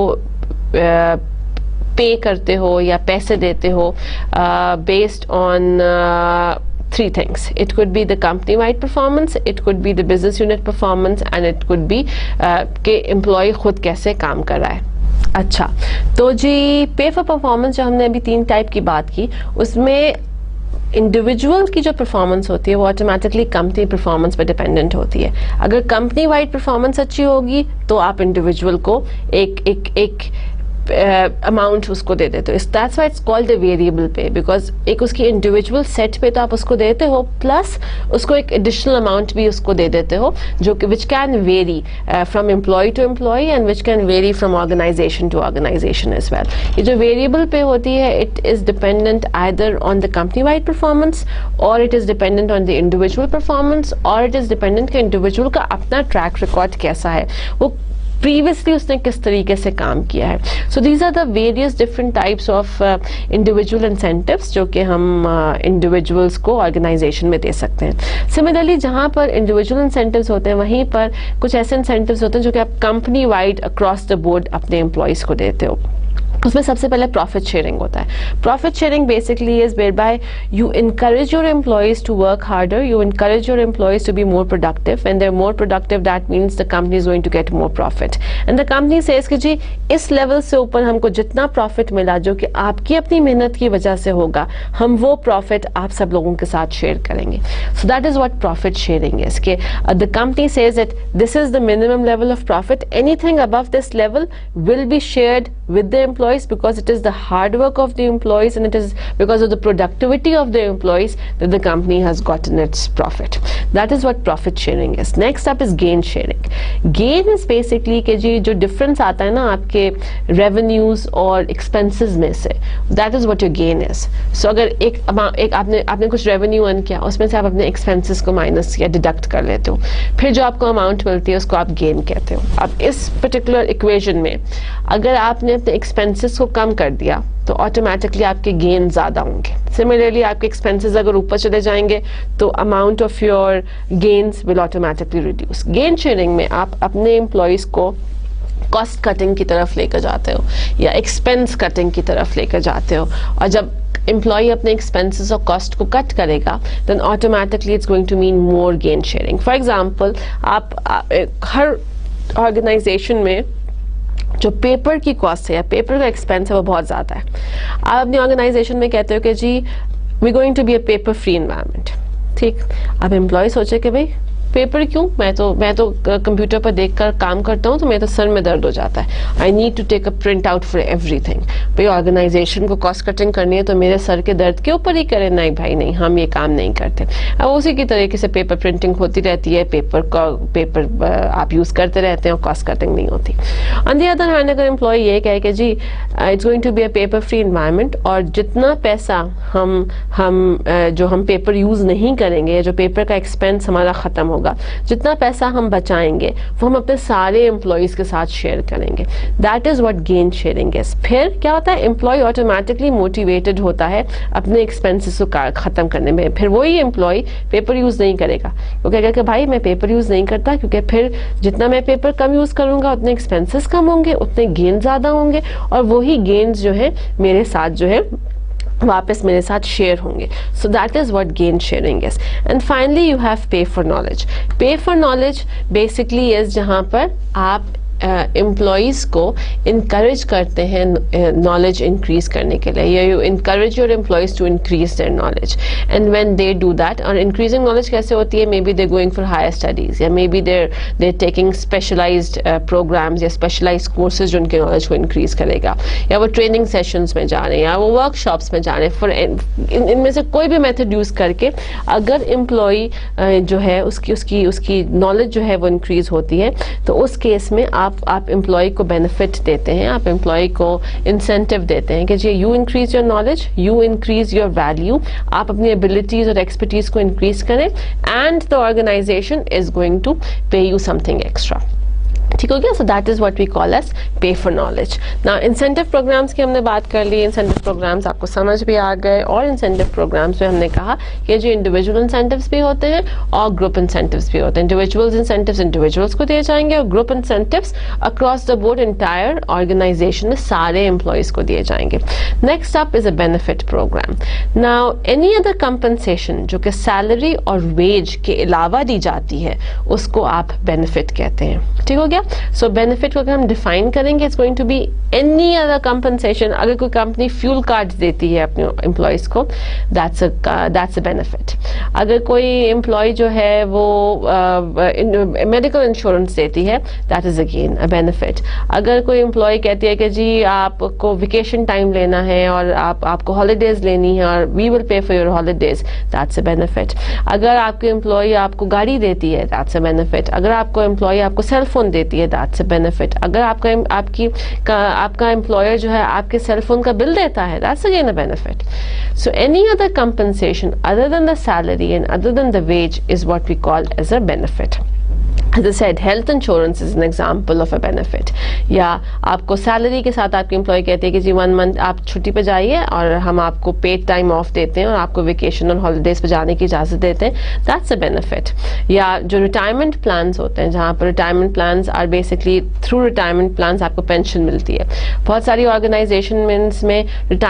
पे करते हो या पैसे देते हो based on three things. It could be the company wide performance, it could be the business unit performance, and it could be कि employee खुद कैसे काम कर रहा है। अच्छा, तो जी पे फॉर परफॉर्मेंस जो हमने अभी 3 टाइप की बात की, उसमें इंडिविजुअल की जो परफॉर्मेंस होती है वो ऑटोमेटिकली कंपनी परफॉर्मेंस पर डिपेंडेंट होती है। अगर कंपनी वाइड परफॉर्मेंस अच्छी होगी तो आप इंडिविजुअल को एक अमाउंट उसको दे देते हो। That's why it's called the variable pay, because एक उसकी इंडिविजुअल सेट पे तो आप उसको देते हो, प्लस उसको एक एडिशनल अमाउंट भी उसको दे देते हो जो कि which can vary from employee to employee and which can vary from organisation to organization as well. ये जो वेरिएबल पे होती है it is dependent either on the company wide performance, और it is dependent on the individual performance, और इट इज़ डिपेंडेंट कि इंडिविजुअल का अपना ट्रैक रिकॉर्ड कैसा है, वो प्रीवियसली उसने किस तरीके से काम किया है। So these are the various different types of individual incentives जो कि हम इंडिविजुअल्स को ऑर्गेनाइजेशन में दे सकते हैं। सिमिलरली जहाँ पर इंडिविजुअल इंसेंटिव्स होते हैं वहीं पर कुछ ऐसे इंसेंटिव्स होते हैं जो कि आप company wide across the board अपने एम्प्लॉयज़ को देते हो। उसमें सबसे पहले प्रॉफिट शेयरिंग होता है। Profit sharing basically is where by you encourage your employees to work harder, you encourage your employees to be more productive, when they are more productive that means the company is going to get more profit, and the company says कि जी इस लेवल से ऊपर हमको जितना प्रॉफिट मिला जो कि आपकी अपनी मेहनत की वजह से होगा, हम वो प्रॉफिट आप सब लोगों के साथ शेयर करेंगे। So that is what profit sharing is, कि the company says that this is the minimum level of profit, anything above this level will be shared with the employees because it is the hard work of the employees and it is because of the productivity of the employees that the company has gotten its profit. That is what profit sharing is. Next up is gain sharing. Gain is basically कि जी जो difference आता है ना आपके revenues और expenses में से, that is what your gain is. So अगर एक आपने कुछ revenue earn किया, उसमें से आप अपने expenses को minus या deduct कर लेते हो, फिर जो आपको amount मिलती है उसको आप gain कहते हो। अब इस particular equation में अगर आपने अपने एक्सपेंसेस को कम कर दिया तो ऑटोमेटिकली आपके गेन ज़्यादा होंगे। सिमिलरली आपके एक्सपेंसेस अगर ऊपर चले जाएंगे तो amount of your gains will automatically reduce. Gain sharing में आप अपने एम्प्लॉयज़ को कॉस्ट कटिंग की तरफ लेकर जाते हो या एक्सपेंस कटिंग की तरफ लेकर जाते हो, और जब एम्प्लॉय अपने एक्सपेंसेस और कॉस्ट को कट करेगा then automatically it's going to mean more gain sharing. For example, आप हर ऑर्गेनाइजेशन में जो पेपर की कॉस्ट है या पेपर का एक्सपेंस है वो बहुत ज़्यादा है. आप अपनी ऑर्गेनाइजेशन में कहते हो कि जी we going to be a paper free environment. ठीक, अब एम्प्लॉय सोचे कि भाई पेपर क्यों, मैं तो कंप्यूटर पर देखकर काम करता हूँ तो मेरे तो सर में दर्द हो जाता है. I need to take a print out for everything. भाई ऑर्गेनाइजेशन को कॉस्ट कटिंग करनी है तो मेरे सर के दर्द के ऊपर ही करें. नहीं भाई नहीं, हम ये काम नहीं करते. अब उसी की तरीके से पेपर प्रिंटिंग होती रहती है, पेपर आप यूज़ करते रहते हैं और कॉस्ट कटिंग नहीं होती. ऑन द अदर हैंड अगर एम्प्लॉय ये कहे कि जी it's going to be a paper free environment, और जितना पैसा हम पेपर यूज़ नहीं करेंगे, जो पेपर का एक्सपेंस हमारा ख़त्म होगा, जितना पैसा हम बचाएंगे वो हम अपने सारे एम्प्लॉयज के साथ शेयर करेंगे. That is what gain sharing is. फिर क्या होता है, एम्प्लॉय ऑटोमेटिकली मोटिवेटेड होता है अपने एक्सपेंसेस को खत्म करने में. फिर वही एम्प्लॉय पेपर यूज नहीं करेगा, वो कहेगा कि भाई मैं पेपर यूज नहीं करता, क्योंकि फिर जितना मैं पेपर कम यूज करूंगा उतने एक्सपेंसेस कम होंगे, उतने गेन ज्यादा होंगे, और वही गेन्स जो है मेरे साथ जो है वापस मेरे साथ शेयर होंगे. So that is what gain sharing is. And finally you have pay for knowledge. Pay for knowledge basically is जहाँ पर आप एम्प्लॉयज़ को इनकरेज करते हैं नॉलेज इंक्रीज करने के लिए, या you encourage your employees to increase their knowledge. And when they do that, और इंक्रीजिंग नॉलेज कैसे होती है, maybe they going for higher studies, या maybe they're taking specialized programs या स्पेशलाइज्ड कोर्सेज जो उनके नॉलेज को इंक्रीज करेगा, या वो ट्रेनिंग सेशंस में जा रहे हैं, या वो वर्कशॉप्स में जा रहे हैं. फॉर इनमें से कोई भी मेथड यूज़ करके अगर एम्प्लॉय जो है उसकी नॉलेज जो है वो इंक्रीज होती है, तो उस केस में आप एम्प्लॉय को बेनिफिट देते हैं, आप एम्प्लॉय को इंसेंटिव देते हैं कि जी you increase your knowledge, you increase your value, आप अपनी एबिलिटीज और एक्सपर्टीज को इंक्रीज करें, and the organization is going to pay you something extra. ठीक हो गया. So that is what we call as pay for knowledge. Now incentive programs की हमने बात कर ली. इंसेंटिव प्रोग्राम्स आपको समझ भी आ गए, और इंसेंटिव प्रोग्राम्स में हमने कहा कि जो इंडिविजुअल इंसेंटिव्स भी होते हैं और ग्रुप इंसेंटिव्स भी होते हैं. इंडिविजुअल्स इंसेंटिव्स इंडिविजुअल्स को दिए जाएंगे, और group incentives across the board entire organization में सारे एम्प्लॉयज को दिए जाएंगे. Next up is a benefit program. Now any other compensation जो कि सैलरी और वेज के अलावा दी जाती है उसको आप बेनिफिट कहते हैं. ठीक हो गया. सो बेनिफिट को अगर हम डिफाइन करेंगे, it's going to be any other compensation. अगर कोई कंपनी फ्यूल कार्ड देती है अपने एम्प्लॉयज को, दैट्स अ बेनिफिट. अगर कोई एम्प्लॉय जो है वो मेडिकल इंश्योरेंस देती है, that is again a benefit. अगर कोई एम्प्लॉय कहती है कि जी आपको वेकेशन टाइम लेना है और आपको हॉलीडेज लेनी है और we will pay for your holidays, that's a benefit. अगर आपके एम्प्लॉय आपको गाड़ी देती है, दैट्स अ बेनिफिट. अगर आपको एम्प्लॉय आपको सेल फोन देती है, that's a benefit. अगर आपका एम्प्लॉयर जो है आपके सेल फोन का बिल देता है, that's again a benefit. So any other compensation other than the salary and other than the wage is what we call as a benefit. As I said, health insurance is an example of a benefit. या आपको सैलरी के साथ आपके एम्प्लॉय कहते हैं कि जी 1 मंथ आप छुट्टी पे जाइए और हम आपको पेड टाइम ऑफ देते हैं और आपको वेकेशन और हॉलीडेज पे जाने की इजाज़त देते हैं, दैट्स अ बेनिफिट. या जो रिटायरमेंट प्लान्स होते हैं, जहाँ पर retirement plans are basically through retirement plans आपको पेंशन मिलती है. बहुत सारी ऑर्गेनाइजेशन में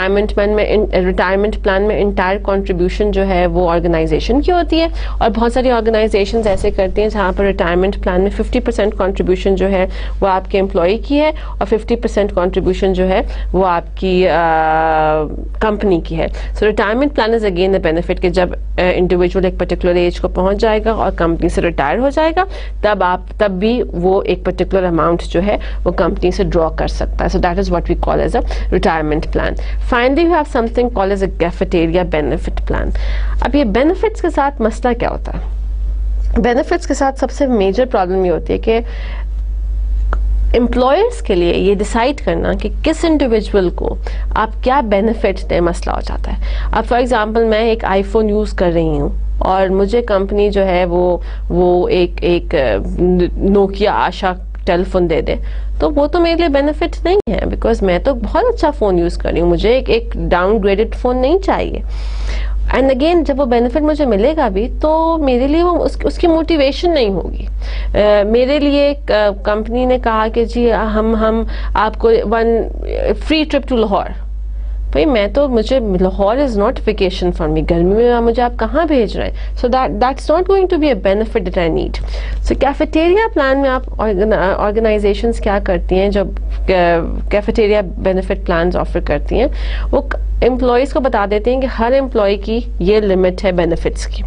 रिटायरमेंट प्लान में इंटायर कॉन्ट्रीब्यूशन जो है वो ऑर्गेनाइजेशन की होती है, और बहुत सारी ऑर्गेनाइजेशन ऐसे करती हैं जहाँ पर रिटायरमेंट प्लान में 50% कंट्रीब्यूशन जो है वो आपके एम्प्लॉय की है और 50% कंट्रीब्यूशन जो है वो आपकी कंपनी की है. So retirement plan is again the benefit कि जब इंडिविजुअल एक पर्टिकुलर एज को पहुंच जाएगा और कंपनी से रिटायर हो जाएगा, तब भी वो एक पर्टिकुलर अमाउंट जो है वो कंपनी से ड्रॉ कर सकता है. So that is what we call as a retirement plan. Finally you have something called as a cafeteria benefit plan. अब ये बेनिफिट्स के साथ मसला क्या होता है? बेनिफिट्स के साथ सबसे मेजर प्रॉब्लम ये होती है कि एम्प्लॉयर्स के लिए ये डिसाइड करना कि किस इंडिविजुअल को आप क्या बेनिफिट दें मसला हो जाता है. अब फॉर एग्जांपल मैं एक आईफोन यूज़ कर रही हूँ और मुझे कंपनी जो है वो एक नोकिया आशा टेलीफोन दे दे, तो वो तो मेरे लिए बेनिफिट नहीं है, बिकॉज मैं तो बहुत अच्छा फ़ोन यूज़ कर रही हूँ, मुझे एक डाउनग्रेडेड फ़ोन नहीं चाहिए. एंड अगेन जब वो बेनिफिट मुझे मिलेगा भी तो मेरे लिए वो उसकी मोटिवेशन नहीं होगी। मेरे लिए कंपनी ने कहा कि जी हम आपको 1 फ्री ट्रिप टू लाहौर, भाई मुझे Lahore is not vacation for me, गर्मी में मुझे आप कहाँ भेज रहे हैं? So that's not going to be a benefit that I need. So cafeteria plan में आप ऑर्गेनाइजेशंस क्या करती हैं, जब कैफेटेरिया बेनिफिट प्लान्स ऑफर करती हैं, वो एम्प्लॉयज़ को बता देते हैं कि हर एम्प्लॉय की ये लिमिट है बेनिफिट्स की,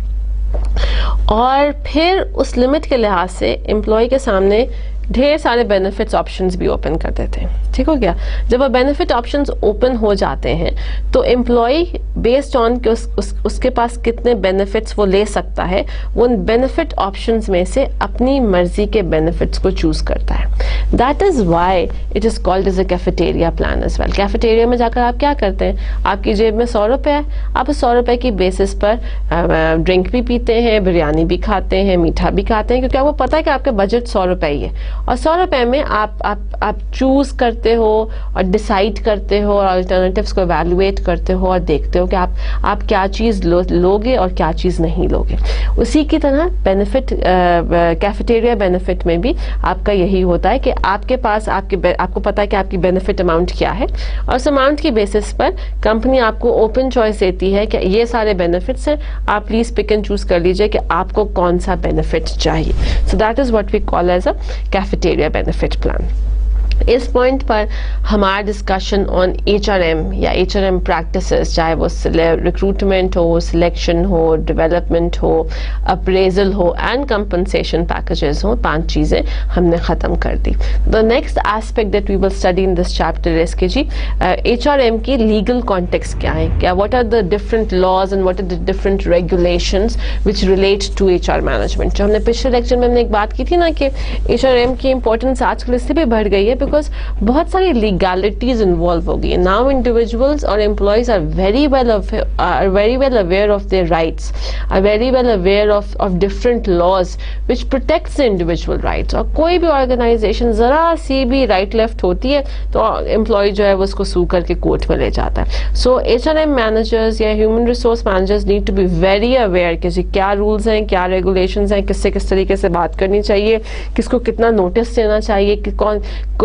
और फिर उस लिमिट के लिहाज से एम्प्लॉय के सामने ढेर सारे बेनिफिट्स ऑप्शंस भी ओपन कर देते हैं। ठीक हो गया? जब वो बेनिफिट ऑप्शंस ओपन हो जाते हैं तो एम्प्लॉय बेस्ड ऑन कि उसके पास कितने बेनिफिट्स वो ले सकता है, वो उन बेनिफिट ऑप्शंस में से अपनी मर्जी के बेनिफिट्स को चूज करता है। That is why it is called as a cafeteria plan as well. Cafeteria में जाकर आप क्या करते हैं, आपकी जेब में 100 रुपये है, आप उस 100 रुपये की बेसिस पर ड्रिंक भी पीते हैं, बिरयानी भी खाते हैं, मीठा भी खाते हैं, क्योंकि आपको पता है कि आपका बजट 100 रुपये ही है, और 100 रुपये में आप चूज करते हो और डिसाइड करते हो और अल्टरनेटिव्स को एवेलुएट करते हो और देखते हो कि आप क्या चीज़ लोगे और क्या चीज़ नहीं लोगे। उसी की तरह बेनिफिट कैफेटेरिया बेनिफिट में भी आपका यही होता है कि आपके पास आपको पता है कि आपकी बेनिफिट अमाउंट क्या है, और उस अमाउंट की बेसिस पर कंपनी आपको ओपन चॉइस देती है कि ये सारे बेनिफिट्स हैं, आप प्लीज पिक एंड चूज कर लीजिए कि आपको कौन सा बेनिफिट चाहिए। So that is what we call as a cafeteria benefit plan. इस पॉइंट पर हमारा डिस्कशन ऑन HRM या HRM प्रैक्टिसेस, चाहे वो रिक्रूटमेंट हो, सिलेक्शन हो, डेवलपमेंट हो, अप्रेजल हो एंड कंपनसेशन पैकेजेस हो, 5 चीज़ें हमने ख़त्म कर दी। The next aspect that we will study in this chapter is कि जी HRM की लीगल कॉन्टेक्स्ट क्या है, क्या what are the different laws and what are the different regulations which relate to HR management. जो हमने पिछले लेक्चर में हमने एक बात की थी ना कि HRM की इंपॉर्टेंस आजकल इससे भी बढ़ गई है बिकॉज बहुत सारी लीगैलिटीज इन्वॉल्व हो गई है। नाउ इंडिविजुअल्स और employees are very well aware of their rights, are very well aware of different laws which protects the individual rights. और कोई भी ऑर्गेनाइजेशन जरा सी भी राइट लेफ्ट होती है तो एम्प्लॉय जो है वो उसको सू करके कोर्ट में ले जाता है। सो HRM मैनेजर्स या human resource managers need to be very aware कि क्या रूल्स हैं, क्या रेगुलेशंस हैं, किससे किस तरीके से बात करनी चाहिए, किसको कितना नोटिस देना चाहिए, कि कौन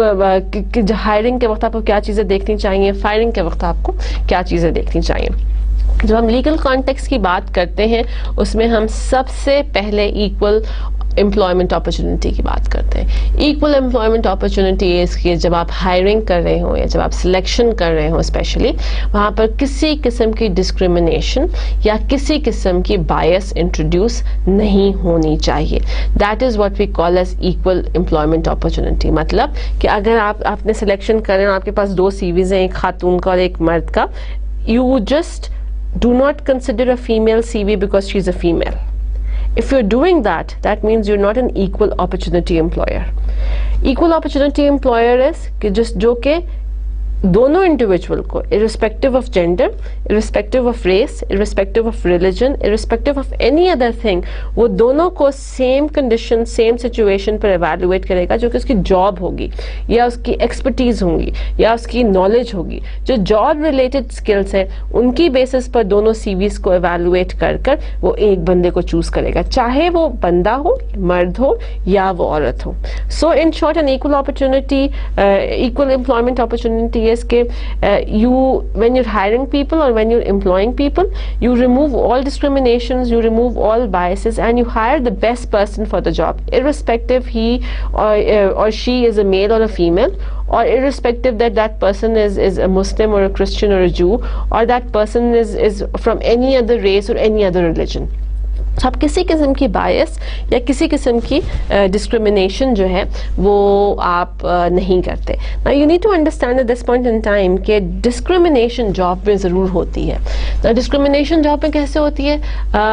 हायरिंग के वक्त आपको क्या चीज़ें देखनी चाहिए, फायरिंग के वक्त आपको क्या चीज़ें देखनी चाहिए। जब हम लीगल कॉन्टेक्स्ट की बात करते हैं उसमें हम सबसे पहले इक्वल एम्प्लॉयमेंट अपॉर्चुनिटी की बात करते हैं। इक्वल एम्प्लॉयमेंट अपॉर्चुनिटी इसकी जब आप हायरिंग कर रहे हो या जब आप सिलेक्शन कर रहे हो, स्पेशली वहाँ पर किसी किस्म की डिस्क्रिमिनेशन या किसी किस्म की बायस इंट्रोड्यूस नहीं होनी चाहिए। That is what we call as equal employment opportunity. मतलब कि अगर आपने सिलेक्शन कर रहे हो, आपके पास 2 CVs हैं, एक खातून का और एक मर्द का, you just do not consider a female CV because she's a female. If you're doing that, that means you're not an equal opportunity employer. Equal opportunity employer is कि जो के दोनों इंडिविजुअल को irrespective of gender, irrespective of race, irrespective of religion, irrespective of any other thing, वो दोनों को सेम कंडीशन सेम सिचुएशन पर एवेलुएट करेगा, जो कि उसकी जॉब होगी या उसकी एक्सपर्टीज होंगी या उसकी नॉलेज होगी, जो जॉब रिलेटेड स्किल्स है उनकी बेसिस पर दोनों CVs को एवेलुएट कर वो एक बंदे को चूज करेगा, चाहे वो बंदा हो, मर्द हो या वो औरत हो। So in short an equal opportunity, equal employment opportunity is when you're hiring people or when you're employing people, you remove all discriminations, you remove all biases, and you hire the best person for the job, irrespective he or she is a male or a female, or irrespective that person is a Muslim or a Christian or a Jew, or that person is from any other race or any other religion. तो आप किसी किस्म की बायस या किसी किस्म की डिस्क्रिमिनेशन जो है वो आप नहीं करते। Now you need to understand at this point in time कि डिस्क्रिमिनेशन जॉब में ज़रूर होती है। तो डिस्क्रिमिनेशन जॉब में कैसे होती है?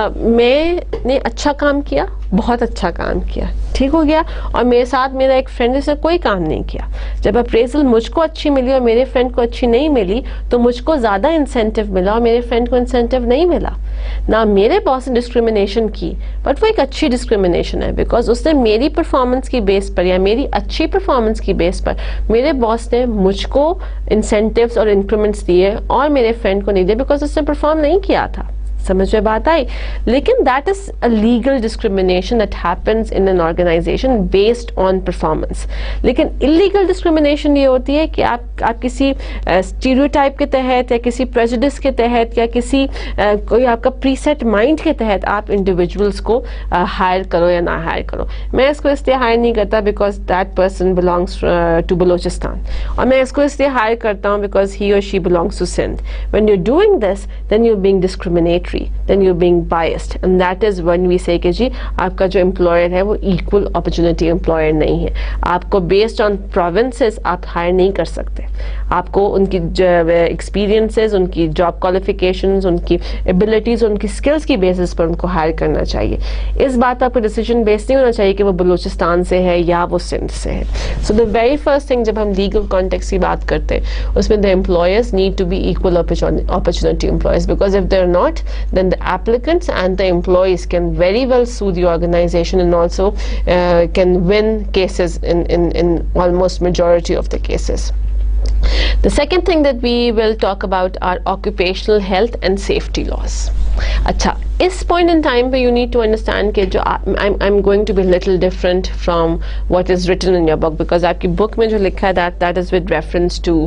मैंने अच्छा काम किया, बहुत अच्छा काम किया, ठीक हो गया, और मेरे साथ मेरा एक फ्रेंड जिसने कोई काम नहीं किया। जब अप्रेजल मुझको अच्छी मिली और मेरे फ्रेंड को अच्छी नहीं मिली तो मुझको ज़्यादा इंसेंटिव मिला और मेरे फ्रेंड को इंसेंटिव नहीं मिला। ना मेरे बॉस ने डिस्क्रिमिनेशन की, बट वो एक अच्छी डिस्क्रिमिनेशन है बिकॉज उसने मेरी परफॉर्मेंस की बेस पर या मेरी अच्छी परफॉर्मेंस की बेस पर मेरे बॉस ने मुझको इंसेंटिव्स और इंक्रीमेंट्स दिए और मेरे फ्रेंड को नहीं दिए बिकॉज उसने परफॉर्म नहीं किया था। समझ में बात आई? लेकिन that is a legal discrimination that happens in an organization based on performance. लेकिन इलीगल डिस्क्रिमिनेशन ये होती है कि आप किसी स्टीरियोटाइप के तहत या किसी प्रेजुडिस के तहत या किसी कोई आपका प्रीसेट माइंड के तहत आप इंडिविजुअल्स को हायर करो या ना हायर करो। मैं इसको इसलिए हायर नहीं करता because that person belongs to Balochistan, और मैं इसको इसलिए हायर करता हूँ बिकॉज ही और she belongs to Sindh. When you are doing this then you are being discriminatory, then you are being biased, and that is when we say कि जी आपका जो एम्प्लॉयर है वो इक्वल अपॉर्चुनिटी एम्प्लॉयर नहीं है। आपको बेस्ड ऑन प्रोविंसेस आप हायर नहीं कर सकते। आपको उनकी एक्सपीरियंसेस, उनकी जॉब क्वालिफिकेशंस, उनकी एबिलिटीज, उनकी स्किल्स की बेसिस पर उनको हायर करना चाहिए। इस बात पर आपका डिसीजन बेस्ड नहीं होना चाहिए कि वो बलूचिस्तान से है या वो सिंध से है। So the very first thing जब हम लीगल कॉन्टेक्स्ट की बात करते हैं उसमें the employers need to be equal opportunity employers, because if they are not then the applicants and the employees can very well sue the organization and also can win cases in almost majority of the cases. The second thing that we will talk about are occupational health and safety laws. अच्छा, इस point in time पे you need to understand कि जो I'm going to be a little different from what is written in your book, because आपकी book में जो लिखा है that is with reference to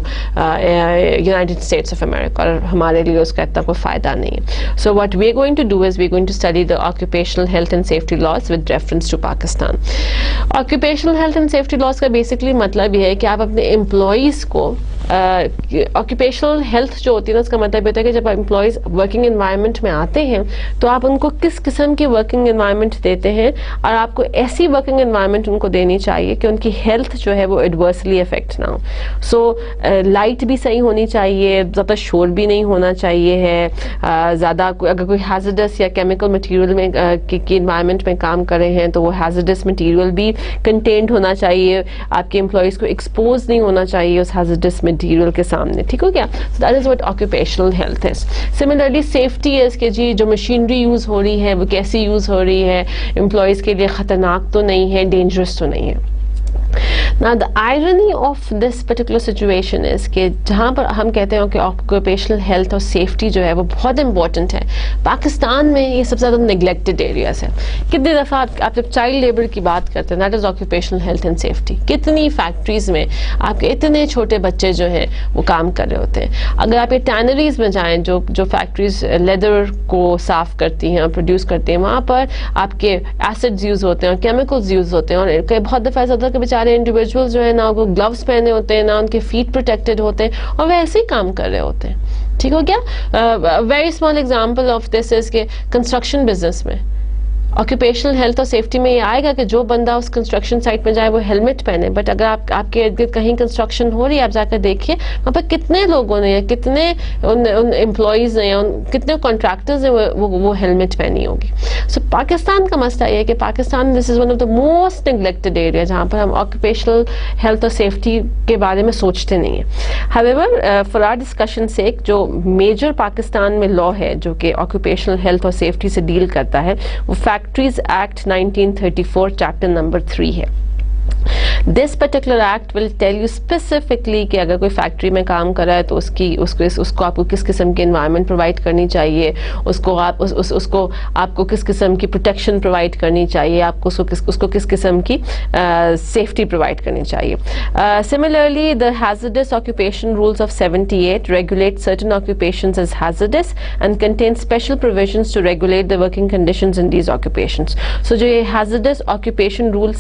United States of America, और हमारे लिए उसका इतना कोई फ़ायदा नहीं है। So what we're going to do is we're going to study the occupational health and safety laws with reference to Pakistan. Occupational health and safety laws का basically मतलब ये है कि आप अपने employees को ऑक्यूपेशनल हेल्थ जो होती है ना, उसका मतलब होता है कि जब एम्प्लॉयज़ वर्किंग एनवायरनमेंट में आते हैं तो आप उनको किस किस्म की वर्किंग एनवायरनमेंट देते हैं, और आपको ऐसी वर्किंग एनवायरनमेंट उनको देनी चाहिए कि उनकी हेल्थ जो है वो एडवर्सली इफेक्ट ना हो। सो लाइट भी सही होनी चाहिए, ज़्यादा शोर भी नहीं होना चाहिए है, ज़्यादा अगर कोई हैज़र्डस या केमिकल मटीरियल में की एनवायरनमेंट में काम कर रहे हैं तो वो हैज़र्डस मटीरियल भी कंटेंट होना चाहिए। आपके एम्प्लॉयज़ को एक्सपोज नहीं होना चाहिए उस हैज़र्डस मटीरियल के सामने, ठीक हो गया? So that is what occupational health is. Similarly safety is कि जी जो मशीनरी यूज हो रही है वो कैसी यूज हो रही है, एम्प्लॉयज के लिए खतरनाक तो नहीं है, डेंजरस तो नहीं है। Now the irony of this particular situation is कि जहाँ पर हम कहते हैं कि occupational health और safety जो है वो बहुत important है, पाकिस्तान में ये सबसे ज़्यादा neglected areas है। कितनी दफ़ा आप जब child labor की बात करते हैं, that is occupational health and safety, कितनी factories में आपके इतने छोटे बच्चे जो हैं वो काम कर रहे होते हैं। अगर आप ये tanneries में जाएँ जो factories leather को साफ़ करती हैं और produce करती हैं, वहाँ पर आपके acids use होते हैं और chemicals use होते हैं, और कई बहुत दफ़ा ऐसा होता है कि बेचारे इंडिविजुअल जो है ना वो ग्लव्स पहने होते हैं, ना उनके फीट प्रोटेक्टेड होते हैं, और वो ऐसे ही काम कर रहे होते हैं, ठीक हो गया? Very small example of this is के कंस्ट्रक्शन बिजनेस में ऑक्यूपेशनल हेल्थ और सेफ्टी में ये आएगा कि जो बंदा उस कंस्ट्रक्शन साइट में जाए वो हेलमेट पहने, बट अगर आपके इर्द गिर्द कहीं कंस्ट्रक्शन हो रही है, आप जाकर देखिए वहाँ पर कितने लोगों ने या कितने उन एम्प्लॉयज़ ने या कितने कॉन्ट्रैक्टर्स ने वो हेलमेट पहनी होगी। सो पाकिस्तान का मसला ये है कि Pakistan this is one of the most neglected area जहाँ पर हम ऑक्यूपेशनल हेल्थ और सेफ्टी के बारे में सोचते नहीं हैं। हाउएवर फॉर आवर डिस्कशन से जो मेजर पाकिस्तान में लॉ है जो कि ऑक्यूपेशनल हेल्थ और सेफ्टी से डील करता है वो फैक्ट्रीज एक्ट 1934 चैप्टर नंबर 3 है। This particular act will tell you specifically कि अगर कोई फैक्ट्री में काम कर रहा है तो उसको आपको किस किस्म की एनवायरनमेंट प्रोवाइड करनी चाहिए, उसको आपको किस किस्म की प्रोटेक्शन प्रोवाइड करनी चाहिए, आपको उसको किस किस्म की सेफ्टी प्रोवाइड करनी चाहिए। Similarly the hazardous occupation rules of 78 regulate certain occupations as hazardous and contain special provisions to regulate the working conditions in these occupations. So जो ये हैज़र्डस ऑक्यूपेशन रूल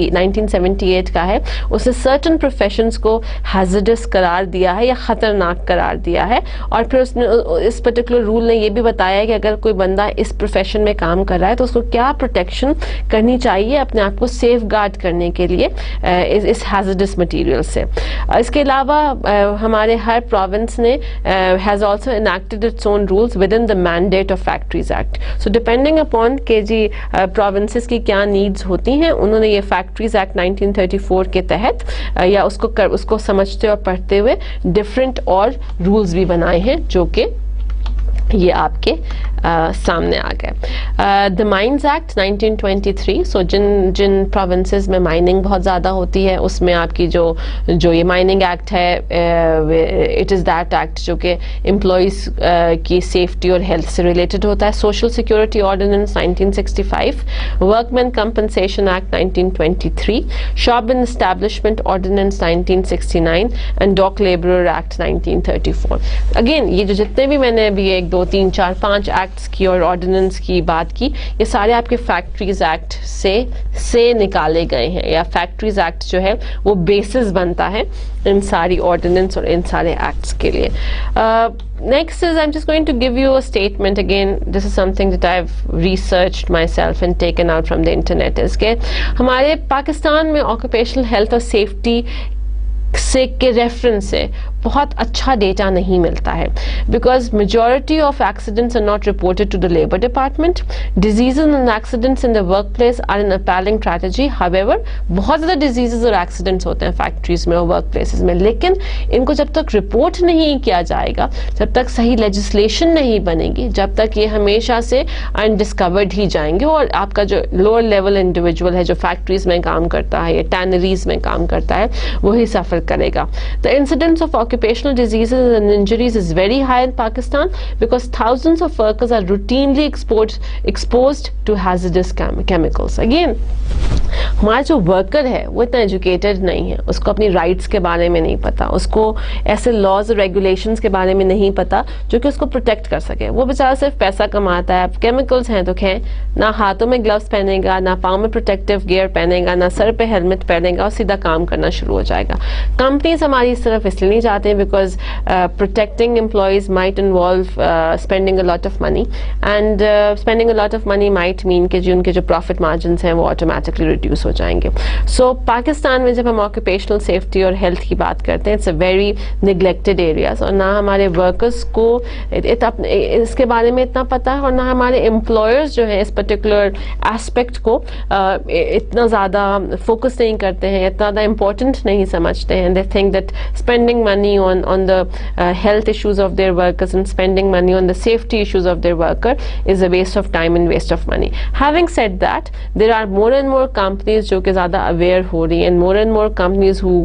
1978 का है उसने सर्टेन प्रोफेशंस को हैज़र्डस करार दिया है या खतरनाक करार दिया है, और फिर उसने इस पर्टिकुलर रूल ने ये भी बताया है कि अगर कोई बंदा इस प्रोफेशन में काम कर रहा है तो उसको क्या प्रोटेक्शन करनी चाहिए अपने आप को सेफ गार्ड करने के लिए इस हैज़र्डस मटीरियल से। इसके अलावा हमारे हर प्रोविंस ने has also enacted its own rules within the mandate of factories act. So depending upon के जी प्रोविंसेस की क्या नीड्स होती हैं, उन्होंने ये फैक्ट्रीज एक्ट 1934 के तहत या उसको समझते और पढ़ते हुए डिफरेंट और रूल्स भी बनाए हैं जो कि ये आपके सामने आ गए। द माइंस एक्ट 1923, सो जिन प्रोविंसेस में माइनिंग बहुत ज़्यादा होती है उसमें आपकी जो ये माइनिंग एक्ट है, इट इज़ दैट एक्ट जो कि एम्प्लॉयज़ की सेफ्टी और हेल्थ से रिलेटेड होता है। Social security ordinance 1965, workman compensation act 1923, shop and establishment ordinance 1969 and dock labourer act 1934। Again ये जो जितने भी मैंने अभी 1 2 3 4 5 एक्ट्स की और ऑर्डिनेंस की बात की, ये सारे आपके फैक्ट्रीज एक्ट से निकाले गए हैं, या फैक्ट्रीज एक्ट जो है वो बेसिस बनता है इन सारी ऑर्डिनेंस और इन सारे एक्ट्स के लिए। Next is, I'm just going to give you a statement. Again, this is something that I've researched myself and taken out from the internet, is कि हमारे पाकिस्तान में occupational health और safety से के रेफरेंस से बहुत अच्छा डेटा नहीं मिलता है, because majority of accidents are not reported to the labour department. Diseases and accidents in the work place are an appalling tragedy. However बहुत ज़्यादा डिजीजेस और एक्सीडेंट्स होते हैं फैक्ट्रीज में और वर्क प्लेसेस में, लेकिन इनको जब तक रिपोर्ट नहीं किया जाएगा, जब तक सही लेजिस्लेशन नहीं बनेगी, जब तक ये हमेशा से अनडिस्कवर्ड ही जाएंगे और आपका जो लोअर लेवल इंडिविजुअल है जो फैक्ट्रीज में काम करता है या टैनरीज में काम करता है वही सफ़र करेगा। The incidence of occupational diseases and injuries is very high in Pakistan because thousands of workers are routinely exposed to hazardous chemicals. Again, हमारा जो वर्कर है वो इतना एजुकेटेड नहीं है, उसको अपनी राइट्स के बारे में नहीं पता, उसको ऐसे लॉज और रेगुलेशंस के बारे में नहीं पता जो कि उसको प्रोटेक्ट कर सके। वो बेचारा सिर्फ पैसा कमाता है, केमिकल्स हैं तो खें, ना हाथों में ग्लव्स पहनेगा, ना पाँव में प्रोटेक्टिव गियर पहनेगा, ना सर पे हेलमेट पहनेगा और सीधा काम करना शुरू हो जाएगा। कंपनीज हमारी इस तरफ इसलिए नहीं जाते हैं because protecting employees might involve spending a lot of money, and spending a lot of money might mean कि जो उनके जो प्रॉफिट मार्जिन हैं वो ऑटोमेटिकली रिड्यूस हो जाएंगे। सो पाकिस्तान में जब हम ऑक्यूपेशनल सेफ्टी और हेल्थ की बात करते हैं, it's a very neglected areas, और ना हमारे वर्कर्स को इसके बारे में इतना पता है और ना हमारे एम्प्लॉयर्स जो है इस पर्टिकुलर एस्पेक्ट को इतना ज़्यादा फोकस नहीं करते हैं, इतना ज़्यादा इम्पोर्टेंट नहीं समझते हैं। They think that spending money on the health issues of their workers and spending money on the safety issues of their worker is a waste of time and waste of money. Having said that, there are more and more companies जो कि ज़्यादा aware हो रही हैं, and more and more companies who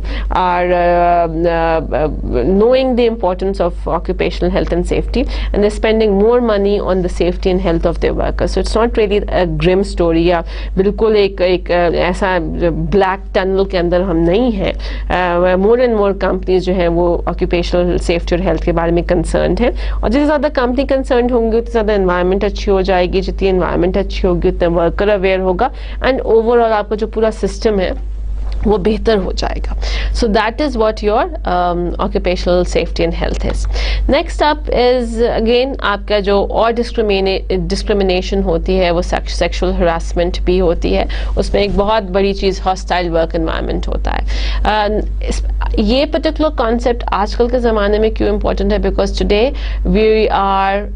are knowing the importance of occupational health and safety, and they're spending more money on the safety and health of their workers. So it's not really a grim story या बिल्कुल एक ऐसा black tunnel के अंदर हम नहीं हैं। More and more कंपनीज जो है वो ऑक्यूपेशनल सेफ्टी और हेल्थ के बारे में कंसर्न है, और जितनी ज़्यादा कंपनी कंसर्न होंगी उतनी ज़्यादा एनवायरनमेंट अच्छी हो जाएगी, जितनी एनवायरनमेंट अच्छी होगी उतना वर्कर अवेयर होगा, एंड ओवरऑल आपका जो पूरा सिस्टम है वो बेहतर हो जाएगा। So that is what your occupational safety and health is. Next up is again आपका जो और डिस्क्रिमिनेशन होती है वो सेक्सुअल हरासमेंट भी होती है, उसमें एक बहुत बड़ी चीज़ हॉस्टाइल वर्क एनवायरनमेंट होता है। ये पर्टिकुलर कॉन्सेप्ट आजकल के ज़माने में क्यों इम्पोर्टेंट है, because today we are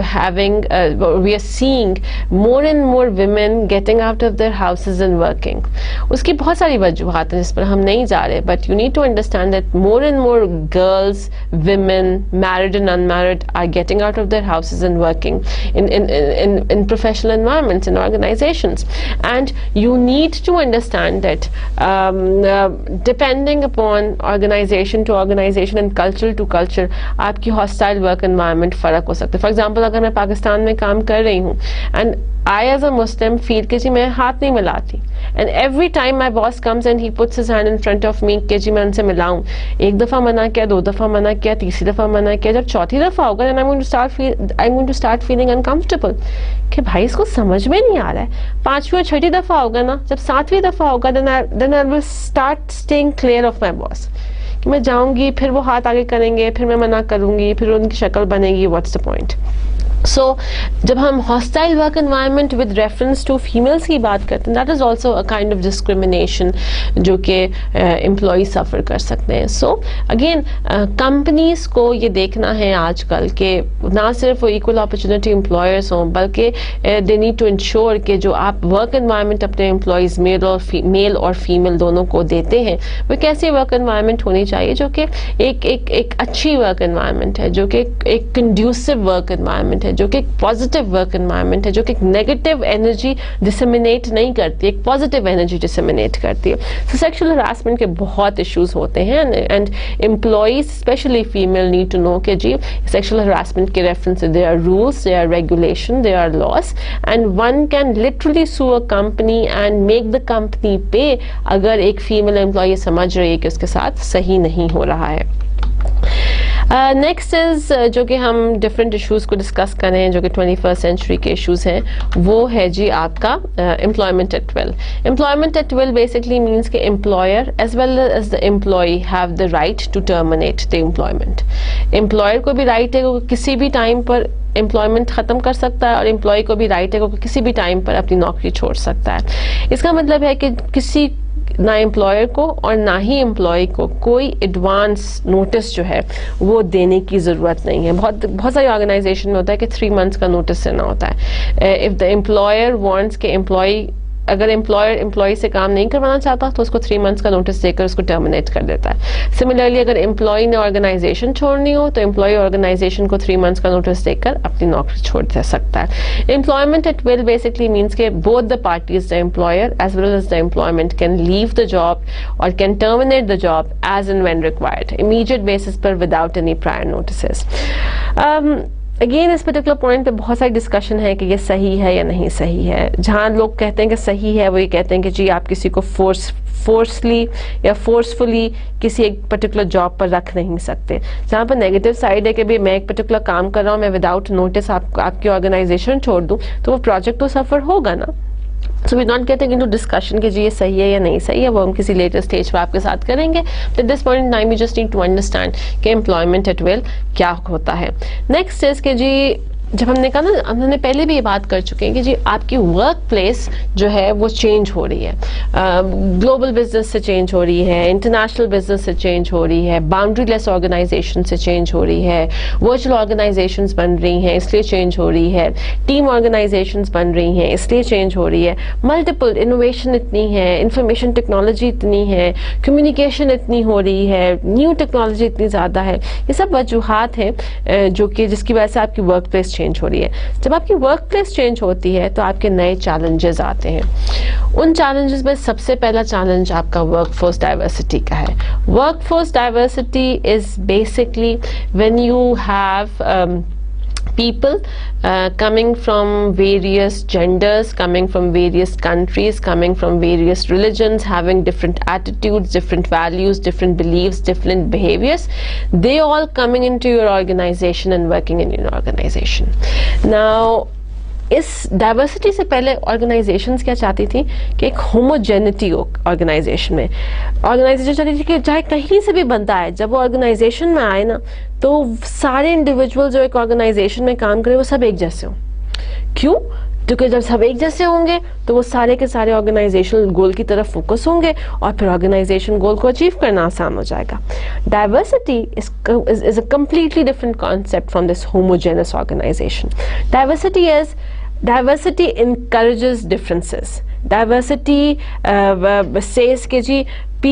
seeing more and more women getting out of their houses and working. उसकी बहुत सारी वजूहात हैं जिस पर हम नहीं जा रहे, but you need to understand that more and more girls, women, married and unmarried are getting out of their houses and working in professional environments, in organizations, and you need to understand that depending upon organization to organization and culture to culture आपकी hostile work environment फ़र्क हो सकता है। For example, अगर मैं पाकिस्तान में काम कर रही हूँ and I as a Muslim feel कि जी मैं हाथ नहीं मिलाती, and every time my boss comes and he puts his hand in front of me कि जी मैं उनसे मिलाऊं, एक दफ़ा मना किया, दो दफ़ा मना किया, तीसरी दफ़ा मना किया, जब चौथी दफ़ा होगा then I'm going to start feeling uncomfortable कि भाई इसको समझ में नहीं आ रहा है। पांचवी और छठी दफ़ा होगा ना, जब सातवीं दफ़ा होगा then I will start staying clear of my boss कि मैं जाऊंगी, फिर वो हाथ आगे करेंगे, फिर मैं मना करूंगी, फिर उनकी शक्ल बनेगी, व्हाट्स द पॉइंट। सो जब हम hostile work environment with reference to females की बात करते हैं, that is also a kind of discrimination जो कि एम्प्लॉय सफ़र कर सकते हैं। सो अगेन कंपनीज को ये देखना है आजकल कि ना सिर्फ वो इक्वल अपॉर्चुनिटी एम्प्लॉयर्स हों, बल्कि दे नीड टू इंश्योर कि जो आप वर्क एनवायरनमेंट अपने एम्प्लॉयज़ मेल और फीमेल दोनों को देते हैं वो कैसी वर्क एनवायरनमेंट होनी चाहिए जो कि एक अच्छी वर्क एनवायरनमेंट है, जो कि एक कंड्यूसिव वर्क एनवायरनमेंट है, जो कि एक पॉजिटिव वर्क एनवायरनमेंट है, जो कि एक नेगेटिव एनर्जी डिसमिनेट नहीं करती, एक पॉजिटिव एनर्जी डिसमिनेट करती है। सो सेक्सुअल हरासमेंट के बहुत इश्यूज होते हैं and employees specially female need to know कि जी सेक्सुअल हरासमेंट के reference there are rules, there are regulation, there are laws and one can literally sue a company and make the company pay अगर एक फीमेल एम्प्लॉय समझ रही है कि उसके साथ सही नहीं हो रहा है। नेक्स्ट इज जो कि हम डिफरेंट इश्यूज को डिस्कस करें जो कि 21st सेंचुरी के इश्यूज हैं, वो है जी आपका employment at will. Employment at will basically means कि employer as well as the employee have the right to terminate the employment. Employer को भी राइट है कि किसी भी टाइम पर एम्प्लॉयमेंट ख़त्म कर सकता है और एम्प्लॉय को भी राइट है कि किसी भी टाइम पर अपनी नौकरी छोड़ सकता है। इसका मतलब है कि किसी ना एम्प्लॉयर को और ना ही एम्प्लॉय को कोई एडवांस नोटिस जो है वो देने की ज़रूरत नहीं है। बहुत सारी ऑर्गेनाइजेशन में होता है कि 3 months का नोटिस देना होता है। इफ़ द एम्प्लॉयर वांट्स के एम्प्लॉय अगर एम्प्लॉयर एम्प्लॉय से काम नहीं करवाना चाहता तो उसको 3 months का नोटिस देकर उसको टर्मिनेट कर देता है। सिमिलरली अगर एम्प्लॉय ने ऑर्गेनाइजेशन छोड़नी हो तो एम्प्लॉय ऑर्गेनाइजेशन को 3 months का नोटिस देकर अपनी नौकरी छोड़ दे सकता है। Employment at will basically means के both the parties, the employer as well as the employment can leave the job और can terminate the job as and when required, immediate basis पर without any prior notices. Again इस पर्टिकुलर पॉइंट पे बहुत सारी डिस्कशन है कि ये सही है या नहीं सही है। जहाँ लोग कहते हैं कि सही है वो ये कहते हैं कि जी आप किसी को फोर्सली या फोर्सफुली किसी एक पर्टिकुलर जॉब पर रख नहीं सकते। जहाँ पर नेगेटिव साइड है कि भाई मैं एक पर्टिकुलर काम कर रहा हूँ, मैं विदाउट नोटिस आपकी ऑर्गेनाइजेशन छोड़ दूँ तो वो प्रोजेक्ट तो सफर होगा ना। So we not getting into discussion कि जी ये सही है या नहीं सही है, वो हम किसी लेटर स्टेज पर आपके साथ करेंगे। At this point in time you just need to understand कि एम्प्लॉयमेंट एट विल क्या होता है। नेक्स्ट इज कि जी जब हमने कहा ना, हमने पहले भी ये बात कर चुके हैं कि जी आपकी वर्क प्लेस जो है वो चेंज हो रही है, ग्लोबल बिजनेस से चेंज हो रही है, इंटरनेशनल बिजनेस से चेंज हो रही है, बाउंड्री लेस ऑर्गेनाइजेशन से चेंज हो रही है, वर्चुअल ऑर्गेनाइजेशंस बन रही हैं इसलिए चेंज हो रही है, टीम ऑर्गेनाइजेशंस बन रही हैं इसलिए चेंज हो रही है, मल्टीपल इनोवेशन इतनी है, इंफॉर्मेशन टेक्नोलॉजी इतनी है, कम्युनिकेशन इतनी हो रही है, न्यू टेक्नोलॉजी इतनी ज़्यादा है। ये सब वजूहात हैं जो कि जिसकी वजह से आपकी वर्क प्लेस चेंज हो रही है। जब आपकी वर्क प्लेस चेंज होती है तो आपके नए चैलेंजेस आते हैं। उन चैलेंजेस में सबसे पहला चैलेंज आपका वर्कफोर्स डाइवर्सिटी का है। Workforce diversity is basically when you have people coming from various genders, coming from various countries, coming from various religions, having different attitudes, different values, different beliefs, different behaviors, they all coming into your organization and working in your organization. Now इस डाइवर्सिटी से पहले ऑर्गेनाइजेशंस क्या चाहती थी कि एक होमोजेनिटी हो ऑर्गेनाइजेशन में। ऑर्गेनाइजेशन चाहती थी कि चाहे कहीं से भी बंदा आए, जब वो ऑर्गेनाइजेशन में आए ना तो सारे इंडिविजुअल जो एक ऑर्गेनाइजेशन में काम करे वो सब एक जैसे हों। क्यों? क्योंकि जब सब एक जैसे होंगे तो वो सारे के सारे ऑर्गेनाइजेशनल गोल की तरफ फोकस होंगे और फिर ऑर्गेनाइजेशन गोल को अचीव करना आसान हो जाएगा। Diversity is a completely different concept from this homogenous organization. Diversity encourages differences. Diversity says कि जी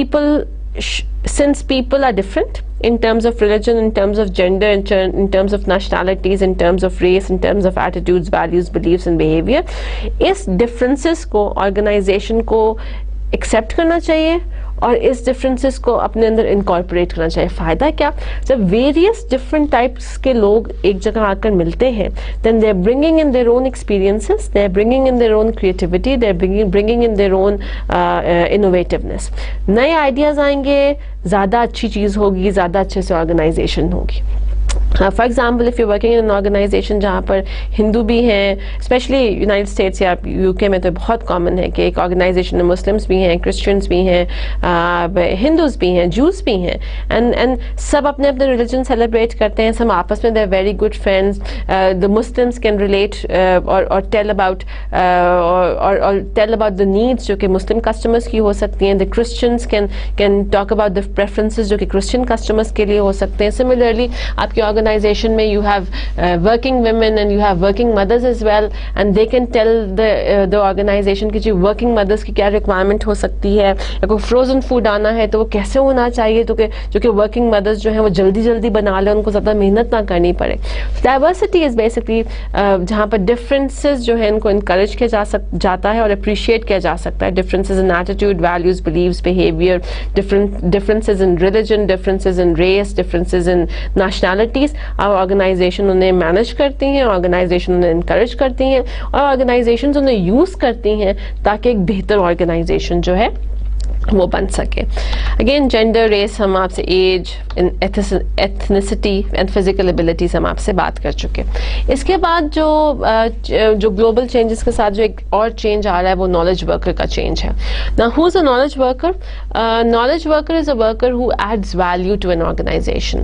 since people are different in terms of religion, in terms of gender, in terms of nationalities, in terms of race, in terms of attitudes, values, beliefs and behavior, इस differences को organization को accept करना चाहिए और इस डिफरेंसेस को अपने अंदर इनकॉर्पोरेट करना चाहिए। फ़ायदा क्या? जब वेरियस डिफरेंट टाइप्स के लोग एक जगह आकर मिलते हैं then they are bringing in their own experiences, they are bringing in their own creativity, they are bringing in their own innovativeness. नए आइडियाज़ आएंगे, ज़्यादा अच्छी चीज़ होगी, ज़्यादा अच्छे से ऑर्गेनाइजेशन होगी। For example if you working in an organisation जहाँ पर हिंदू भी हैं, स्पेशली यूनाइटेड स्टेट्स या यूके में तो बहुत कॉमन है कि एक ऑर्गेनाइजेशन में मुस्लिम्स भी हैं, क्रिश्चियंस भी हैं, हिंदूज़ भी हैं, जूस भी हैं, एंड सब अपने अपने रिलीजन सेलिब्रेट करते हैं, सब आपस में they are very good friends. The Muslims can relate और टेल अबाउट द नीड्स जो कि मुस्लिम कस्टमर्स की हो सकती हैं। The Christians can talk about the preferences जो कि क्रिश्चियन कस्टमर्स के लिए हो सकते हैं। सिमिलरली आपकी ऑर्गेनाइजेशन में you have working women and you have working mothers as well, and they can tell the organization की जो वर्किंग मदर्स की क्या रिक्वायरमेंट हो सकती है, या कोई फ्रोजन फूड आना है तो वो कैसे होना चाहिए, तो जो कि वर्किंग मदर्स जो है वो जल्दी जल्दी बना ले, उनको ज़्यादा मेहनत ना करनी पड़े. डाइवर्सिटी इज़ बेसिकली जहाँ पर डिफरेंसेस जो है इनको इनकरेज किया जाता है और अप्रिशिएट किया जा सकता है. Differences in attitude, values, believes, behaviour, differences in religion, differences in race, differences in nationalities. और ऑर्गेनाइजेशन उन्हें मैनेज करती हैं, ऑर्गेनाइजेशन उन्हें इनकरेज करती हैं और ऑर्गेनाइजेशन उन्हें यूज करती हैं ताकि एक बेहतर ऑर्गेनाइजेशन जो है वो बन सके. अगेन जेंडर, रेस हम आपसे, age, ethnicity and physical abilities हम आपसे बात कर चुके. इसके बाद जो ग्लोबल चेंजेस के साथ जो एक और चेंज आ रहा है वो नॉलेज वर्कर का चेंज है. Now who is a knowledge worker? Knowledge worker is a worker who adds value to an organization.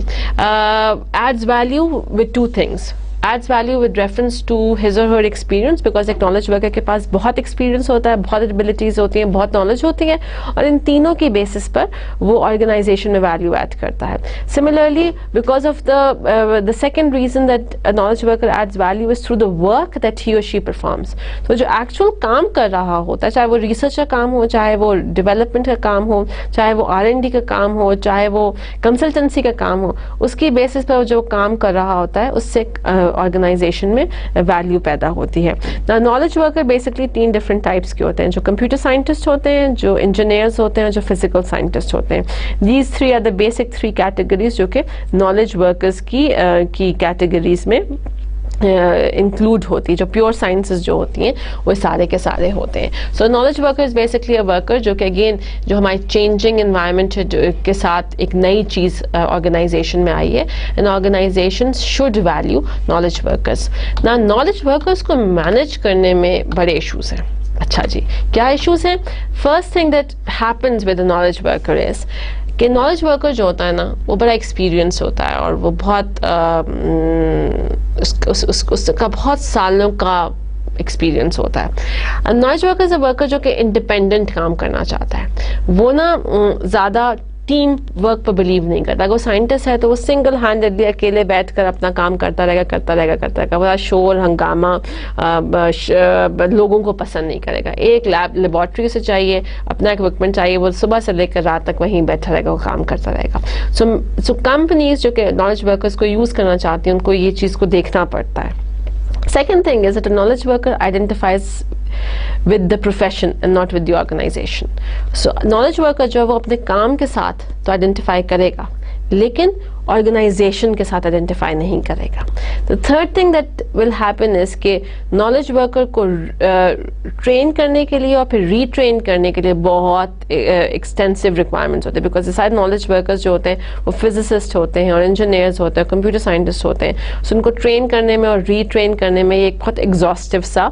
Adds value with two things. adds value with reference to his or her experience, because एक knowledge worker के पास बहुत experience होता है, बहुत abilities होती हैं, बहुत knowledge होती है, और इन तीनों की basis पर वो organization में value add करता है. Similarly, because of the second reason that a knowledge worker adds value is through the work that he or she performs. तो जो actual काम कर रहा होता है, चाहे वो research का काम हो, चाहे वो development का काम हो, चाहे वो R&D का काम हो, चाहे वो consultancy का काम हो, उसकी basis पर जो काम कर रहा होता है उससे ऑर्गेनाइजेशन में वैल्यू पैदा होती है. Knowledge worker basically 3 different types के होते हैं, जो कंप्यूटर साइंटिस्ट होते हैं, जो इंजीनियर्स होते हैं, जो फिजिकल साइंटिस्ट होते हैं. These 3 are the basic 3 categories जो कि नॉलेज वर्कर्स की कैटेगरीज में इंक्लूड होती है. जो प्योर साइंसेस जो होती हैं वो सारे के सारे होते हैं. So knowledge worker is basically a worker जो कि अगेन जो हमारी चेंजिंग एनवायरनमेंट के साथ एक नई चीज़ ऑर्गेनाइजेशन में आई है, and organization should value knowledge workers. ना नॉलेज वर्कर्स को मैनेज करने में बड़े इशूज़ हैं. अच्छा जी, क्या इशूज़ हैं? First thing that happens with the knowledge worker is कि नॉलेज वर्कर जो होता है ना वो बड़ा एक्सपीरियंस होता है और वो बहुत उसका बहुत सालों का एक्सपीरियंस होता है. Knowledge worker is a worker जो कि इंडिपेंडेंट काम करना चाहता है. वो ना ज़्यादा टीम वर्क पर बिलीव नहीं करता. अगर वो साइंटिस्ट है तो वो सिंगल हैंडेडली अकेले बैठकर अपना काम करता रहेगा. बड़ा शोर हंगामा लोगों को पसंद नहीं करेगा. एक लेबॉर्ट्री से चाहिए, अपना इक्विपमेंट चाहिए, वो सुबह से लेकर रात तक वहीं बैठा रहेगा, वो काम करता रहेगा. सो कंपनीज जो कि नॉलेज वर्कर्स को यूज़ करना चाहती हैं उनको ये चीज़ को देखना पड़ता है. Second thing is that a knowledge worker identifies with the profession and not with the organization. So knowledge worker जो है वो अपने काम के साथ तो आइडेंटिफाई करेगा लेकिन ऑर्गेनाइजेशन के साथ आइडेंटिफाई नहीं करेगा. The third thing that will happen is कि नॉलेज वर्कर को ट्रेन करने के लिए और फिर रीट्रेन करने के लिए बहुत एक्सटेंसिव रिक्वायरमेंट्स होते हैं. बिकॉज सारे नॉलेज वर्कर्स जो होते हैं वो फिजिसिस्ट होते हैं और इंजीनियर्स होते हैं, कंप्यूटर साइंटिस्ट होते हैं. सो उनको ट्रेन करने में और रीट्रेन करने में ये एक बहुत एग्जॉस्टिव सा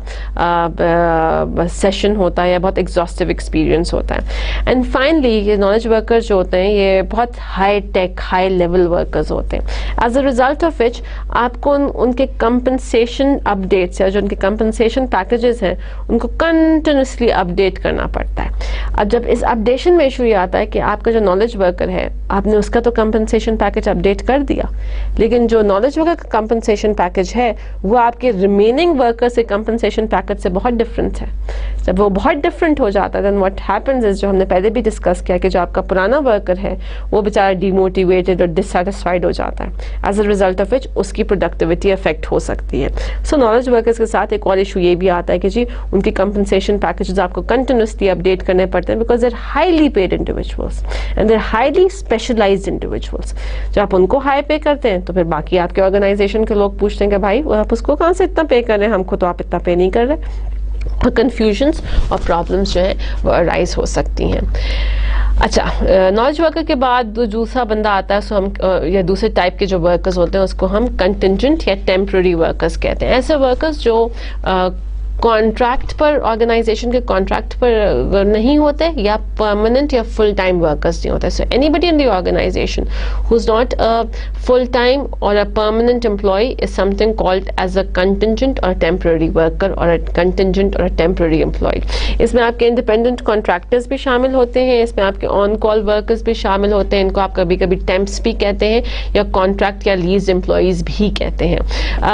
सेशन होता है या बहुत एग्जॉस्टिव एक्सपीरियंस होता है. एंड फाइनली ये नॉलेज वर्कर्स जो होते हैं ये बहुत high tech high level workers होते हैं. As a result of which आपको उनके कंपनसेशन अपडेट्स या जो उनके कंपनसेशन पैकेजेस हैं उनको कंटिन्यूसली अपडेट करना पड़ता है. अब जब इस अपडेशन में इशू ये आता है कि आपका जो नॉलेज वर्कर है आपने उसका तो कंपनसेशन पैकेज अपडेट कर दिया, लेकिन जो नॉलेज वर्कर का कंपनसेशन पैकेज है वो आपके रिमेनिंग वर्कर्स के कंपनसेशन पैकेज से बहुत डिफरेंट है. जब वो बहुत डिफरेंट हो जाता है देन व्हाट हैपेंस इज, जो हमने पहले भी डिस्कस किया कि जो आपका पुराना वर्कर है वो बेचारा डिमोटिवेटेड और डिससेटिस्फाइड हो जाता है. As a result of which उसकी प्रोडक्टिविटी अफेक्ट हो सकती है. सो नॉलेज वर्कर्स के साथ एक और इशू ये भी आता है कि जी उनकी कंपनसेशन पैकेजेस आपको कंटिन्यूसली अपडेट करने पड़ते हैं because they're highly paid individuals and they're highly specialised individuals. जब आप उनको हाई पे करते हैं तो फिर बाकी आपके ऑर्गेनाइजेशन के लोग पूछते हैं कि भाई आप उसको कहाँ से इतना पे कर रहे हैं, हमको तो आप इतना पे नहीं कर रहे. कंफ्यूजन्स और प्रॉब्लम्स जो है वो अराइज हो सकती हैं. अच्छा, नॉलेज वर्कर के बाद जो दूसरा बंदा आता है सो हम या दूसरे टाइप के जो वर्कर्स होते हैं उसको हम कंटिंजेंट या टेम्पररी वर्कर्स कहते हैं. ऐसे वर्कर्स जो कॉन्ट्रैक्ट पर, ऑर्गेनाइजेशन के कॉन्ट्रैक्ट पर नहीं होते, या परमानेंट या फुल टाइम वर्कर्स नहीं होते. So anybody in the organisation who is not a full time or a permanent employee is something called as a contingent or temporary worker or a contingent और अ टेम्पररी एम्प्लॉय. इसमें आपके इंडिपेंडेंट कॉन्ट्रैक्टर्स भी शामिल होते हैं, इसमें आपके ऑन कॉल वर्कर्स भी शामिल होते हैं, इनको आप कभी कभी टेम्प्स भी कहते हैं या कॉन्ट्रैक्ट या लीज एम्प्लॉयज भी कहते हैं.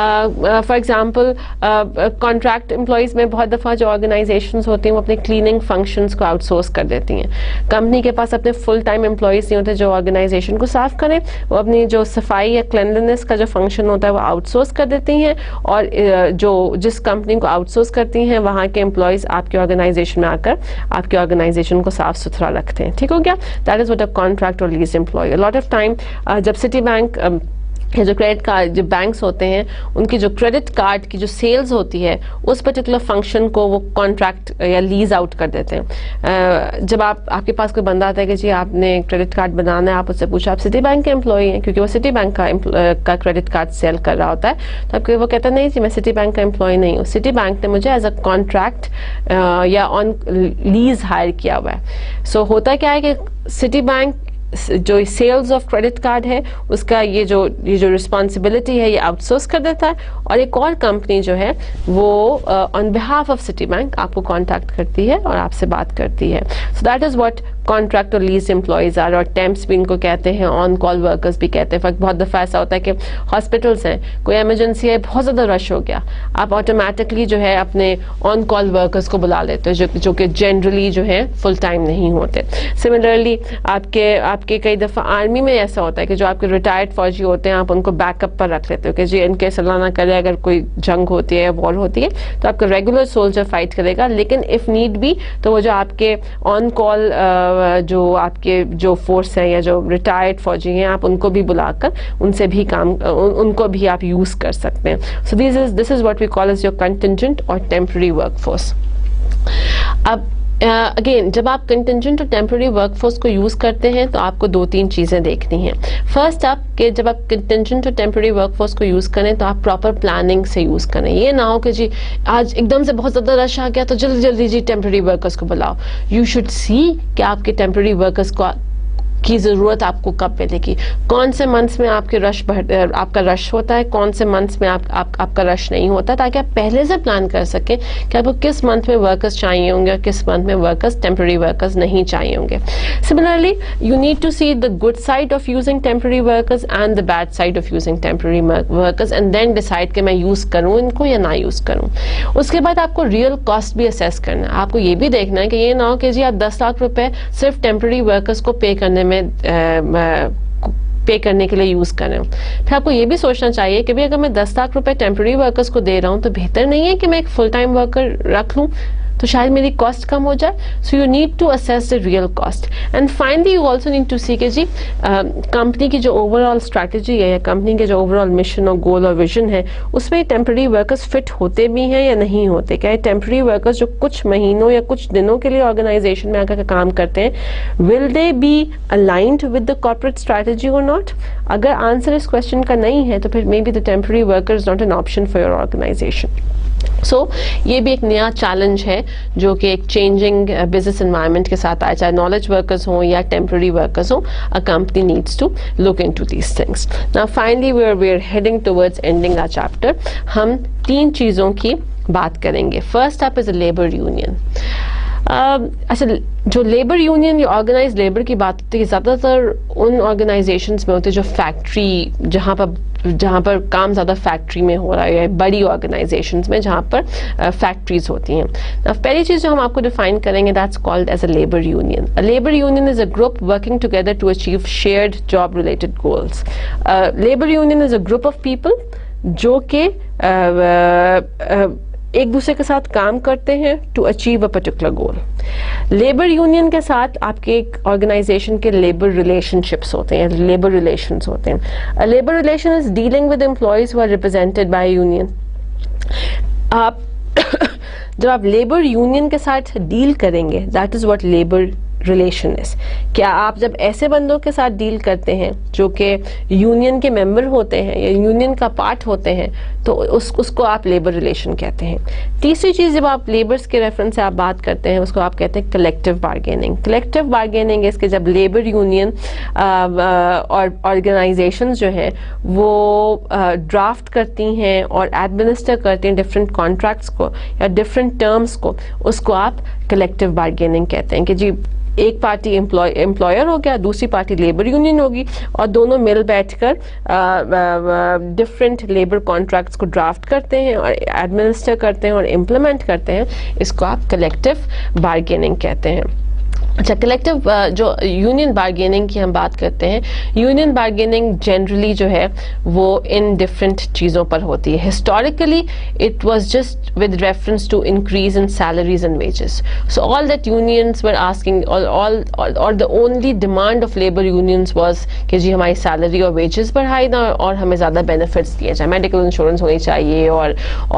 फॉर एग्जाम्पल कॉन्ट्रैक्ट एम्प्लॉयज में बहुत दफ़ा जो ऑर्गेनाइजेशंस होती हैं वो अपने क्लीनिंग फंक्शंस को आउटसोर्स कर देती हैं. कंपनी के पास अपने फुल टाइम एम्प्लॉयज नहीं होते जो ऑर्गेनाइजेशन को साफ करें, वो अपनी जो सफाई या क्लेanलीनेस का जो फंक्शन होता है वो आउटसोर्स कर देती हैं, और जो जिस कंपनी को आउटसोर्स करती हैं वहाँ के एम्प्लॉयज आपके ऑर्गेनाइजेशन में आकर आपके ऑर्गेनाइजेशन को साफ सुथरा रखते हैं. ठीक हो गया? That is what a contract or lease employee. Lot of time जब सिटी बैंक ये जो क्रेडिट कार्ड, जो बैंक्स होते हैं उनकी जो क्रेडिट कार्ड की जो सेल्स होती है उस पर्टिकुलर फंक्शन को वो कॉन्ट्रैक्ट या लीज आउट कर देते हैं. जब आपके पास कोई बंदा आता है कि जी आपने क्रेडिट कार्ड बनाना है, आप उससे पूछो आप सिटी बैंक के एम्प्लॉय हैं, क्योंकि वो सिटी बैंक का क्रेडिट कार्ड सेल कर रहा होता है, तो आपको वो कहता है नहीं जी मैं सिटी बैंक का एम्प्लॉय नहीं हूँ, सिटी बैंक ने मुझे एज अ कॉन्ट्रैक्ट या ऑन लीज हायर किया हुआ है. सो होता क्या है कि सिटी बैंक जो सेल्स ऑफ क्रेडिट कार्ड है उसका ये जो रिस्पॉन्सिबिलिटी है ये आउटसोर्स कर देता है, और एक और कंपनी जो है वो on behalf of Citibank आपको कॉन्टैक्ट करती है और आपसे बात करती है. So that is what contract or lease employees are, और टेम्प्स भी इनको कहते हैं, ऑन कॉल वर्कर्स भी कहते हैं. बहुत दफ़ा ऐसा होता है कि हॉस्पिटल्स हैं, कोई इमरजेंसी है, बहुत ज़्यादा रश हो गया, आप ऑटोमेटिकली जो है अपने ऑन कॉल वर्कर्स को बुला लेते हो जो कि जनरली जो है फुल टाइम नहीं होते. सिमिलरली आपके कई दफ़ा आर्मी में ऐसा होता है कि जो आपके रिटायर्ड फौजी होते हैं आप उनको बैकअप पर रख लेते हो कि जी इनके अल्लाह ना करे अगर कोई जंग होती है या वॉर होती है तो आपका रेगुलर सोल्जर फाइट करेगा, लेकिन इफ़ नीड भी तो वो जो आपके ऑन कॉल जो आपके जो फोर्स हैं या जो रिटायर्ड फौजी हैं आप उनको भी बुलाकर उनसे भी उनको भी आप यूज़ कर सकते हैं. So this is what we call as your contingent or temporary workforce. अब अगेन जब आप कंटिंजेंट और टेम्पररी वर्कफोर्स को यूज़ करते हैं तो आपको 2-3 चीज़ें देखनी हैं. फर्स्ट आप कि जब आप कंटिंजेंट और टेम्पररी वर्कफोर्स को यूज़ करें तो आप प्रॉपर प्लानिंग से यूज़ करें. ये ना हो कि जी आज एकदम से बहुत ज़्यादा रश आ गया तो जल्दी जल्दी जी टेम्पररी वर्कर्स को बुलाओ. यू शुड सी कि आपके टेम्पररी वर्कर्स को की ज़रूरत आपको कब मिलेगी, कौन से मंथ्स में आपके आपका रश होता है, कौन से मंथ्स में आपका रश नहीं होता, ताकि आप पहले से प्लान कर सकें कि आपको किस मंथ में वर्कर्स चाहिए होंगे और किस मंथ में वर्कर्स टेम्पररी वर्कर्स नहीं चाहिए होंगे. Similarly you need to see the good side of using temporary workers and the bad side of using temporary workers and then decide कि मैं यूज़ करूँ इनको या ना यूज़ करूँ. उसके बाद आपको रियल कॉस्ट भी असेस करना है. आपको ये भी देखना है कि ये ना हो कि जी आप 10 लाख रुपए सिर्फ टेम्पररी वर्कर्स को पे करने में पे करने के लिए यूज़ करें. फिर आपको ये भी सोचना चाहिए कि भाई अगर मैं 10 लाख रुपए टेम्पररी वर्कर्स को दे रहा हूँ तो बेहतर नहीं है कि मैं एक फुल टाइम वर्कर रख लूँ, तो शायद मेरी कॉस्ट कम हो जाए. So you need to assess the real cost. And finally you also need to see कि जी कंपनी की जो ओवरऑल स्ट्रैटेजी है या कंपनी के जो ओवरऑल मिशन और गोल और विजन है उसमें टेम्पररी वर्कर्स फिट होते भी हैं या नहीं होते. क्या टेम्पररी वर्कर्स जो कुछ महीनों या कुछ दिनों के लिए ऑर्गेनाइजेशन में आकर काम करते हैं, will they be aligned with the corporate strategy or not? अगर आंसर इस क्वेश्चन का नहीं है तो फिर may be the temporary worker is not an option for your organisation. So ये भी एक नया चैलेंज है जो कि एक चेंजिंग बिजनेस एनवायरनमेंट के साथ आया, चाहे नॉलेज वर्कर्स हों या टेम्पररी वर्कर्स हों. A company needs to look into these things. Now finally we are heading towards ending our chapter. हम 3 चीज़ों की बात करेंगे. First up is a labour union. अच्छा, जो लेबर यूनियन या ऑर्गेनाइज लेबर की बात होती है ज़्यादातर उन ऑर्गेनाइजेशंस में होती है जो फैक्ट्री जहाँ पर काम ज़्यादा फैक्ट्री में हो रहा है, बड़ी ऑर्गेनाइजेशंस में जहाँ पर फैक्ट्रीज होती हैं. पहली चीज़ जो हम आपको डिफाइन करेंगे that's called as a labour union. A labour union is a group working together to achieve shared job related goals. Labour union is a group of people जो कि एक दूसरे के साथ काम करते हैं to achieve a particular goal. Labour union के साथ आपके एक ऑर्गेनाइजेशन के लेबर रिलेशनशिप्स होते हैं, लेबर रिलेशंस होते हैं. A labour relation is dealing with employees who are represented by union. आप जब आप लेबर यूनियन के साथ डील करेंगे that is what labour relation is. क्या आप जब ऐसे बंदों के साथ डील करते हैं जो कि यूनियन के मेंबर होते हैं या यूनियन का पार्ट होते हैं, तो उसको आप लेबर रिलेशन कहते हैं। तीसरी चीज़, जब आप लेबर्स के रेफरेंस से आप बात करते हैं, उसको आप कहते हैं कलेक्टिव बार्गेनिंग। कलेक्टिव बार्गेनिंग इसके जब लेबर यूनियन और ऑर्गेनाइजेशंस जो है वो ड्राफ्ट करती हैं और एडमिनिस्टर करती हैं डिफरेंट कॉन्ट्रैक्ट्स को या डिफरेंट टर्म्स को, उसको आप कलेक्टिव बार्गेनिंग कहते हैं कि जी एक पार्टी एम्प्लॉयर हो गया, दूसरी पार्टी लेबर यूनियन होगी और दोनों मिल बैठकर डिफरेंट लेबर कॉन्ट्रैक्ट्स को ड्राफ्ट करते हैं और एडमिनिस्टर करते हैं और इम्प्लीमेंट करते हैं। इसको आप कलेक्टिव बार्गेनिंग कहते हैं। अच्छा, कलेक्टिव जो यूनियन बार्गेनिंग की हम बात करते हैं, यूनियन बार्गेनिंग जनरली जो है वो इन डिफरेंट चीज़ों पर होती है। Historically it was just with reference to increase in salaries and wages. So all that unions were asking or the only demand of labour unions was कि जी हमारी सैलरी और वेजेस बढ़ाई ना और हमें ज़्यादा बेनिफिट्स दिए जाए, मेडिकल इंश्योरेंस होनी चाहिए और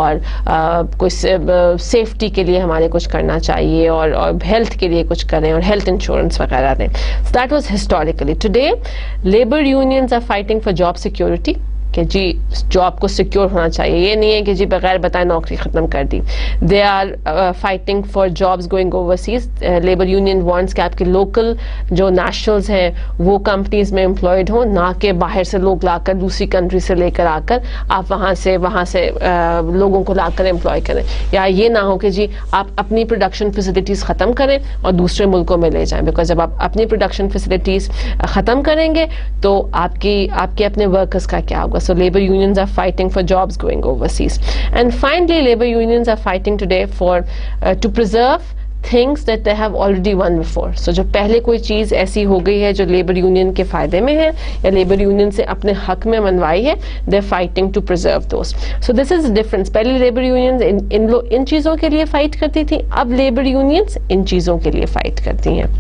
कुछ सेफ्टी के लिए हमारे कुछ करना चाहिए और हेल्थ के लिए कुछ करें और हेल्थ इंश्योरेंस वगैरह दें। So that was historically. Today, labor unions are fighting for job security. कि जी जॉब को सिक्योर होना चाहिए, ये नहीं है कि जी बगैर बताए नौकरी ख़त्म कर दी। They are fighting for jobs going overseas. Labour union wants कि आपके लोकल जो नेशनल्स हैं वो कंपनीज में एम्प्लॉयड हों, ना कि बाहर से लोग लाकर दूसरी कंट्री से लेकर आकर आप वहाँ से लोगों को लाकर एम्प्लॉय करें, या ये ना हो कि जी आप अपनी प्रोडक्शन फैसिलिटीज़ ख़त्म करें और दूसरे मुल्कों में ले जाएं। बिकॉज जब आप अपनी प्रोडक्शन फैसिलिटीज़ ख़त्म करेंगे तो आपके अपने वर्कर्स का क्या होगा। So labor unions are fighting for jobs going overseas. And finally, labor unions are fighting today for to preserve things that they have already won before. So जो पहले कोई चीज़ ऐसी हो गई है जो लेबर यूनियन के फ़ायदे में है या लेबर यूनियन से अपने हक में मनवाई है, they're fighting to preserve those. So this is the difference. पहले लेबर यूनियंस इन चीज़ों के लिए फ़ाइट करती थी, अब लेबर यूनियंस इन चीज़ों के लिए फ़ाइट करती हैं।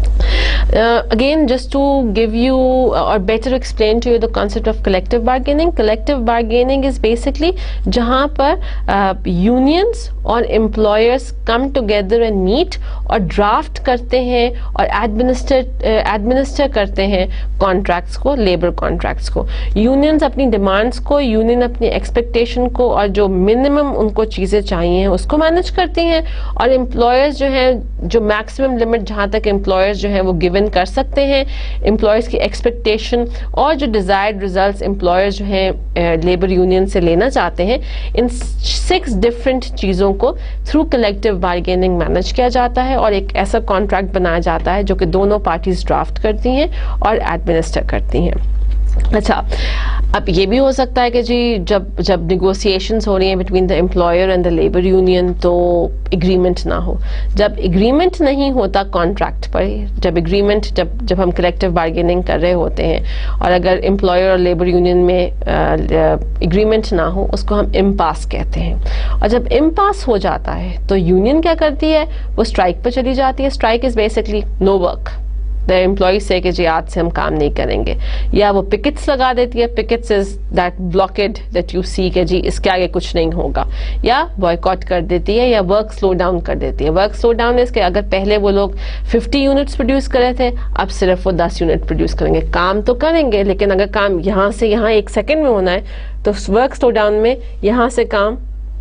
Again, just to give you or better explain to you the concept of collective bargaining is basically जहाँ पर unions और employers come together and meet और draft करते हैं और administer करते हैं contracts को, labor contracts को। Unions अपनी demands को, union अपनी expectation को और जो minimum उनको चीज़ें चाहिए उसको manage करती हैं, और employers जो हैं जो maximum limit जहाँ तक employers जो है वो गिवन कर सकते हैं, एम्प्लॉयर्स की एक्सपेक्टेशन और जो डिजायर्ड रिजल्ट्स एम्प्लॉयर्स जो हैं लेबर यूनियन से लेना चाहते हैं, इन 6 डिफरेंट चीज़ों को थ्रू कलेक्टिव बार्गेनिंग मैनेज किया जाता है और एक ऐसा कॉन्ट्रैक्ट बनाया जाता है जो कि दोनों पार्टीज ड्राफ्ट करती हैं और एडमिनिस्टर करती हैं। अच्छा, अब ये भी हो सकता है कि जी जब निगोशिएशंस हो रही हैं between the employer and the labour union तो एग्रीमेंट ना हो। जब एग्रीमेंट नहीं होता कॉन्ट्रैक्ट पर, जब हम कलेक्टिव बार्गेनिंग कर रहे होते हैं और अगर एम्प्लॉयर और लेबर यूनियन में एग्रीमेंट ना हो, उसको हम इम्पास कहते हैं। और जब इम्पास हो जाता है तो यूनियन क्या करती है, वो स्ट्राइक पर चली जाती है। Strike is basically no work. The employee से कि जी आज से हम काम नहीं करेंगे, या वो पिकेट्स लगा देती है। Pickets is that blockade that you see कि जी इसके आगे कुछ नहीं होगा, या बॉयकॉट कर देती है या वर्क स्लो डाउन कर देती है। वर्क स्लो डाउन इसके अगर पहले वो लोग 50 यूनिट्स प्रोड्यूस कर रहे थे, अब सिर्फ वो 10 यूनिट प्रोड्यूस करेंगे। काम तो करेंगे लेकिन अगर काम यहाँ से यहाँ 1 सेकेंड में होना है तो वर्क स्लो डाउन में यहाँ से काम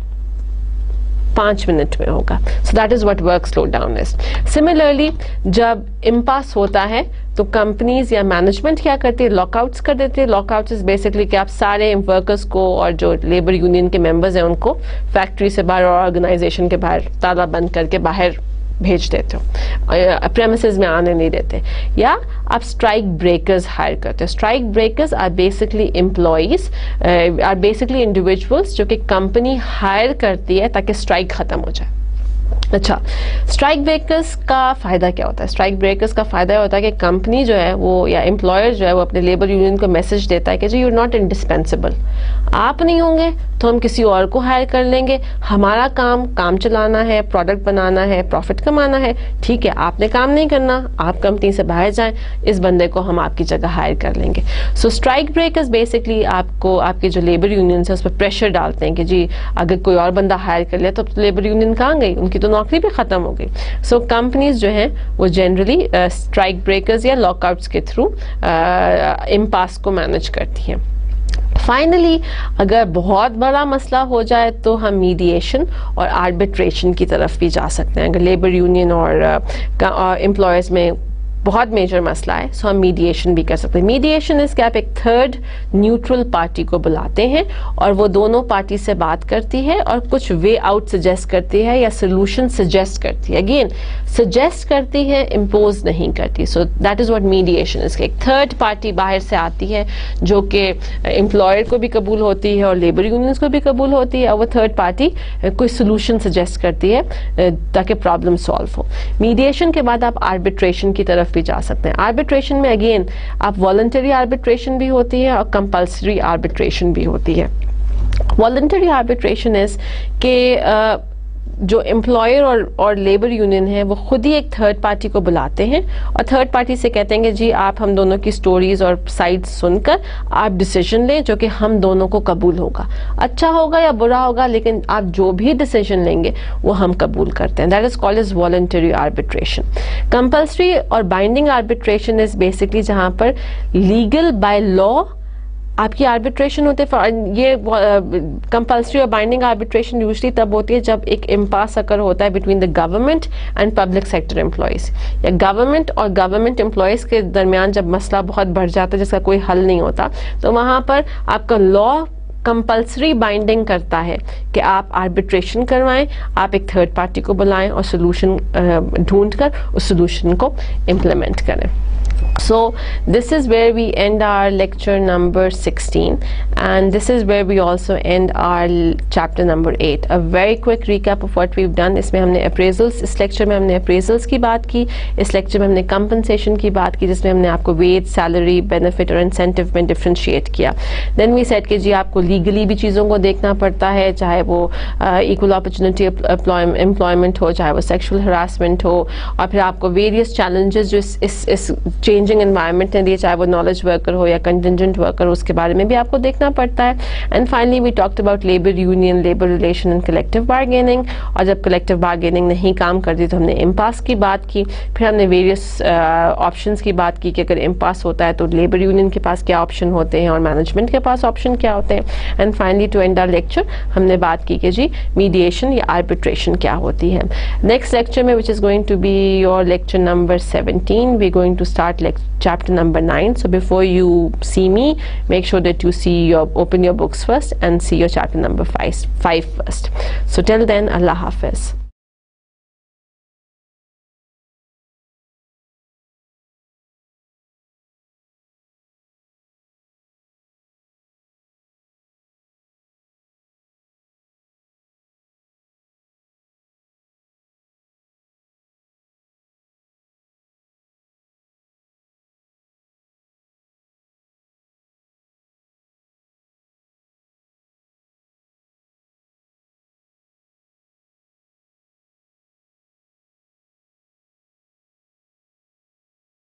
5 मिनट में होगा। So that is what work slow down is. Similarly जब इम्पास होता है तो कंपनीज या मैनेजमेंट क्या करती है, लॉकआउट्स कर देती है। लॉकआउट्स इज बेसिकली कि आप सारे वर्कर्स को और जो लेबर यूनियन के मेंबर्स हैं उनको फैक्ट्री से बाहर और ऑर्गेनाइजेशन के बाहर ताला बंद करके बाहर भेज देते हो, प्रेमिसेस में आने नहीं देते। या आप स्ट्राइक ब्रेकर्स हायर करते हो। Strike breakers are basically employees, are basically individuals जो कि कंपनी हायर करती है ताकि स्ट्राइक खत्म हो जाए। अच्छा, स्ट्राइक ब्रेकर्स का फ़ायदा क्या होता है? स्ट्राइक ब्रेकर्स का फ़ायदा होता है कि कंपनी जो है वो या एम्प्लॉयर जो है वो अपने लेबर यूनियन को मैसेज देता है कि जी यू आर नॉट इंडिस्पेंसिबल, आप नहीं होंगे तो हम किसी और को हायर कर लेंगे, हमारा काम चलाना है, प्रोडक्ट बनाना है, प्रॉफिट कमाना है, ठीक है आपने काम नहीं करना, आप कंपनी से बाहर जाएं, इस बंदे को हम आपकी जगह हायर कर लेंगे। सो स्ट्राइक ब्रेकर्स बेसिकली आपको आपके जो लेबर यूनियन है उस पर प्रेशर डालते हैं कि जी अगर कोई और बंदा हायर कर लिया तो लेबर यूनियन कहाँ गई, उनकी तो नौकरी भी ख़त्म हो गई। सो कंपनीज जो हैं वो जनरली स्ट्राइक ब्रेकर्स या लॉकआउट्स के थ्रू इम्पास को मैनेज करती हैं। फाइनली अगर बहुत बड़ा मसला हो जाए तो हम मीडिएशन और आर्बिट्रेशन की तरफ भी जा सकते हैं। अगर लेबर यूनियन और एम्प्लॉयर्स में बहुत मेजर मसला है सो हम मीडिएशन भी कर सकते हैं। मीडिएशन इस कि आप एक थर्ड न्यूट्रल पार्टी को बुलाते हैं और वो दोनों पार्टी से बात करती है और कुछ वे आउट सजेस्ट करती है या सोल्यूशन सजेस्ट करती है। अगेन सजेस्ट करती है, इम्पोज नहीं करती। So that is what mediation is. एक थर्ड पार्टी बाहर से आती है जो कि एम्प्लॉयर को भी कबूल होती है और लेबर यूनियंस को भी कबूल होती है, और वो थर्ड पार्टी कोई सोल्यूशन सजेस्ट करती है ताकि प्रॉब्लम सॉल्व हो। मीडिएशन के बाद आप आर्बिट्रेशन की तरफ भी जा सकते हैं। आर्बिट्रेशन में अगेन आप वॉलंटरी आर्बिट्रेशन भी होती है और कंपल्सरी आर्बिट्रेशन भी होती है। वॉलंटरी आर्बिट्रेशन इज के जो एम्प्लॉयर और लेबर यूनियन है वो खुद ही एक थर्ड पार्टी को बुलाते हैं और थर्ड पार्टी से कहते हैं कि जी आप हम दोनों की स्टोरीज और साइड्स सुनकर आप डिसीजन लें जो कि हम दोनों को कबूल होगा, अच्छा होगा या बुरा होगा, लेकिन आप जो भी डिसीजन लेंगे वो हम कबूल करते हैं। That is called as voluntary arbitration. Compulsory or binding arbitration is basically जहां पर लीगल बाय लॉ आपकी आर्बिट्रेशन होते हैं। ये compulsory or binding arbitration usually तब होती है जब एक इम्पास अकर होता है between the government and public sector employees, या गवर्नमेंट और गवर्नमेंट एम्प्लॉयज के दरमियान जब मसला बहुत बढ़ जाता है जिसका कोई हल नहीं होता, तो वहाँ पर आपका लॉ कंपल्सरी बाइंडिंग करता है कि आप आर्बिट्रेशन करवाएं, आप एक थर्ड पार्टी को बुलाएं और सोल्यूशन ढूंढकर उस सोल्यूशन को इम्प्लीमेंट करें। So this is where we end our lecture number 16, and this is where we also end our chapter number 8. A very quick recap of what we've done. इसमें हमने appraisals, इस lecture में हमने appraisals की बात की, इस lecture में हमने compensation की बात की जिसमें हमने आपको wage, salary, benefit और incentive में differentiate किया। Then we said कि जी आपको legally भी चीज़ों को देखना पड़ता है, चाहे वो equal opportunity employment हो, चाहे वो sexual harassment हो, और फिर आपको various challenges जो इस चेंजिंग एनवायरनमेंट ने दिए, चाहे वो नॉलेज वर्कर हो या कंटिजेंट वर्कर हो, उसके बारे में भी आपको देखना पड़ता है। And finally we talked about labour union, labour relation and collective bargaining, और जब कलेक्टिव बार्गेनिंग नहीं काम करती तो हमने इम्पास की बात की। फिर हमने वेरियस ऑप्शंस की बात की कि अगर इम्पास होता है तो लेबर यूनियन के पास क्या ऑप्शन होते हैं और मैनेजमेंट के पास ऑप्शन क्या होते हैं। And finally to end our lecture हमने बात की कि जी मीडिएशन या आर्बिट्रेशन क्या होती है। नेक्स्ट लेक्चर में which is going to be your lecture number 17, we going to start chapter number 9. So before you see me, make sure that you open your books first and see your chapter number 5 first. So till then, Allah Hafiz.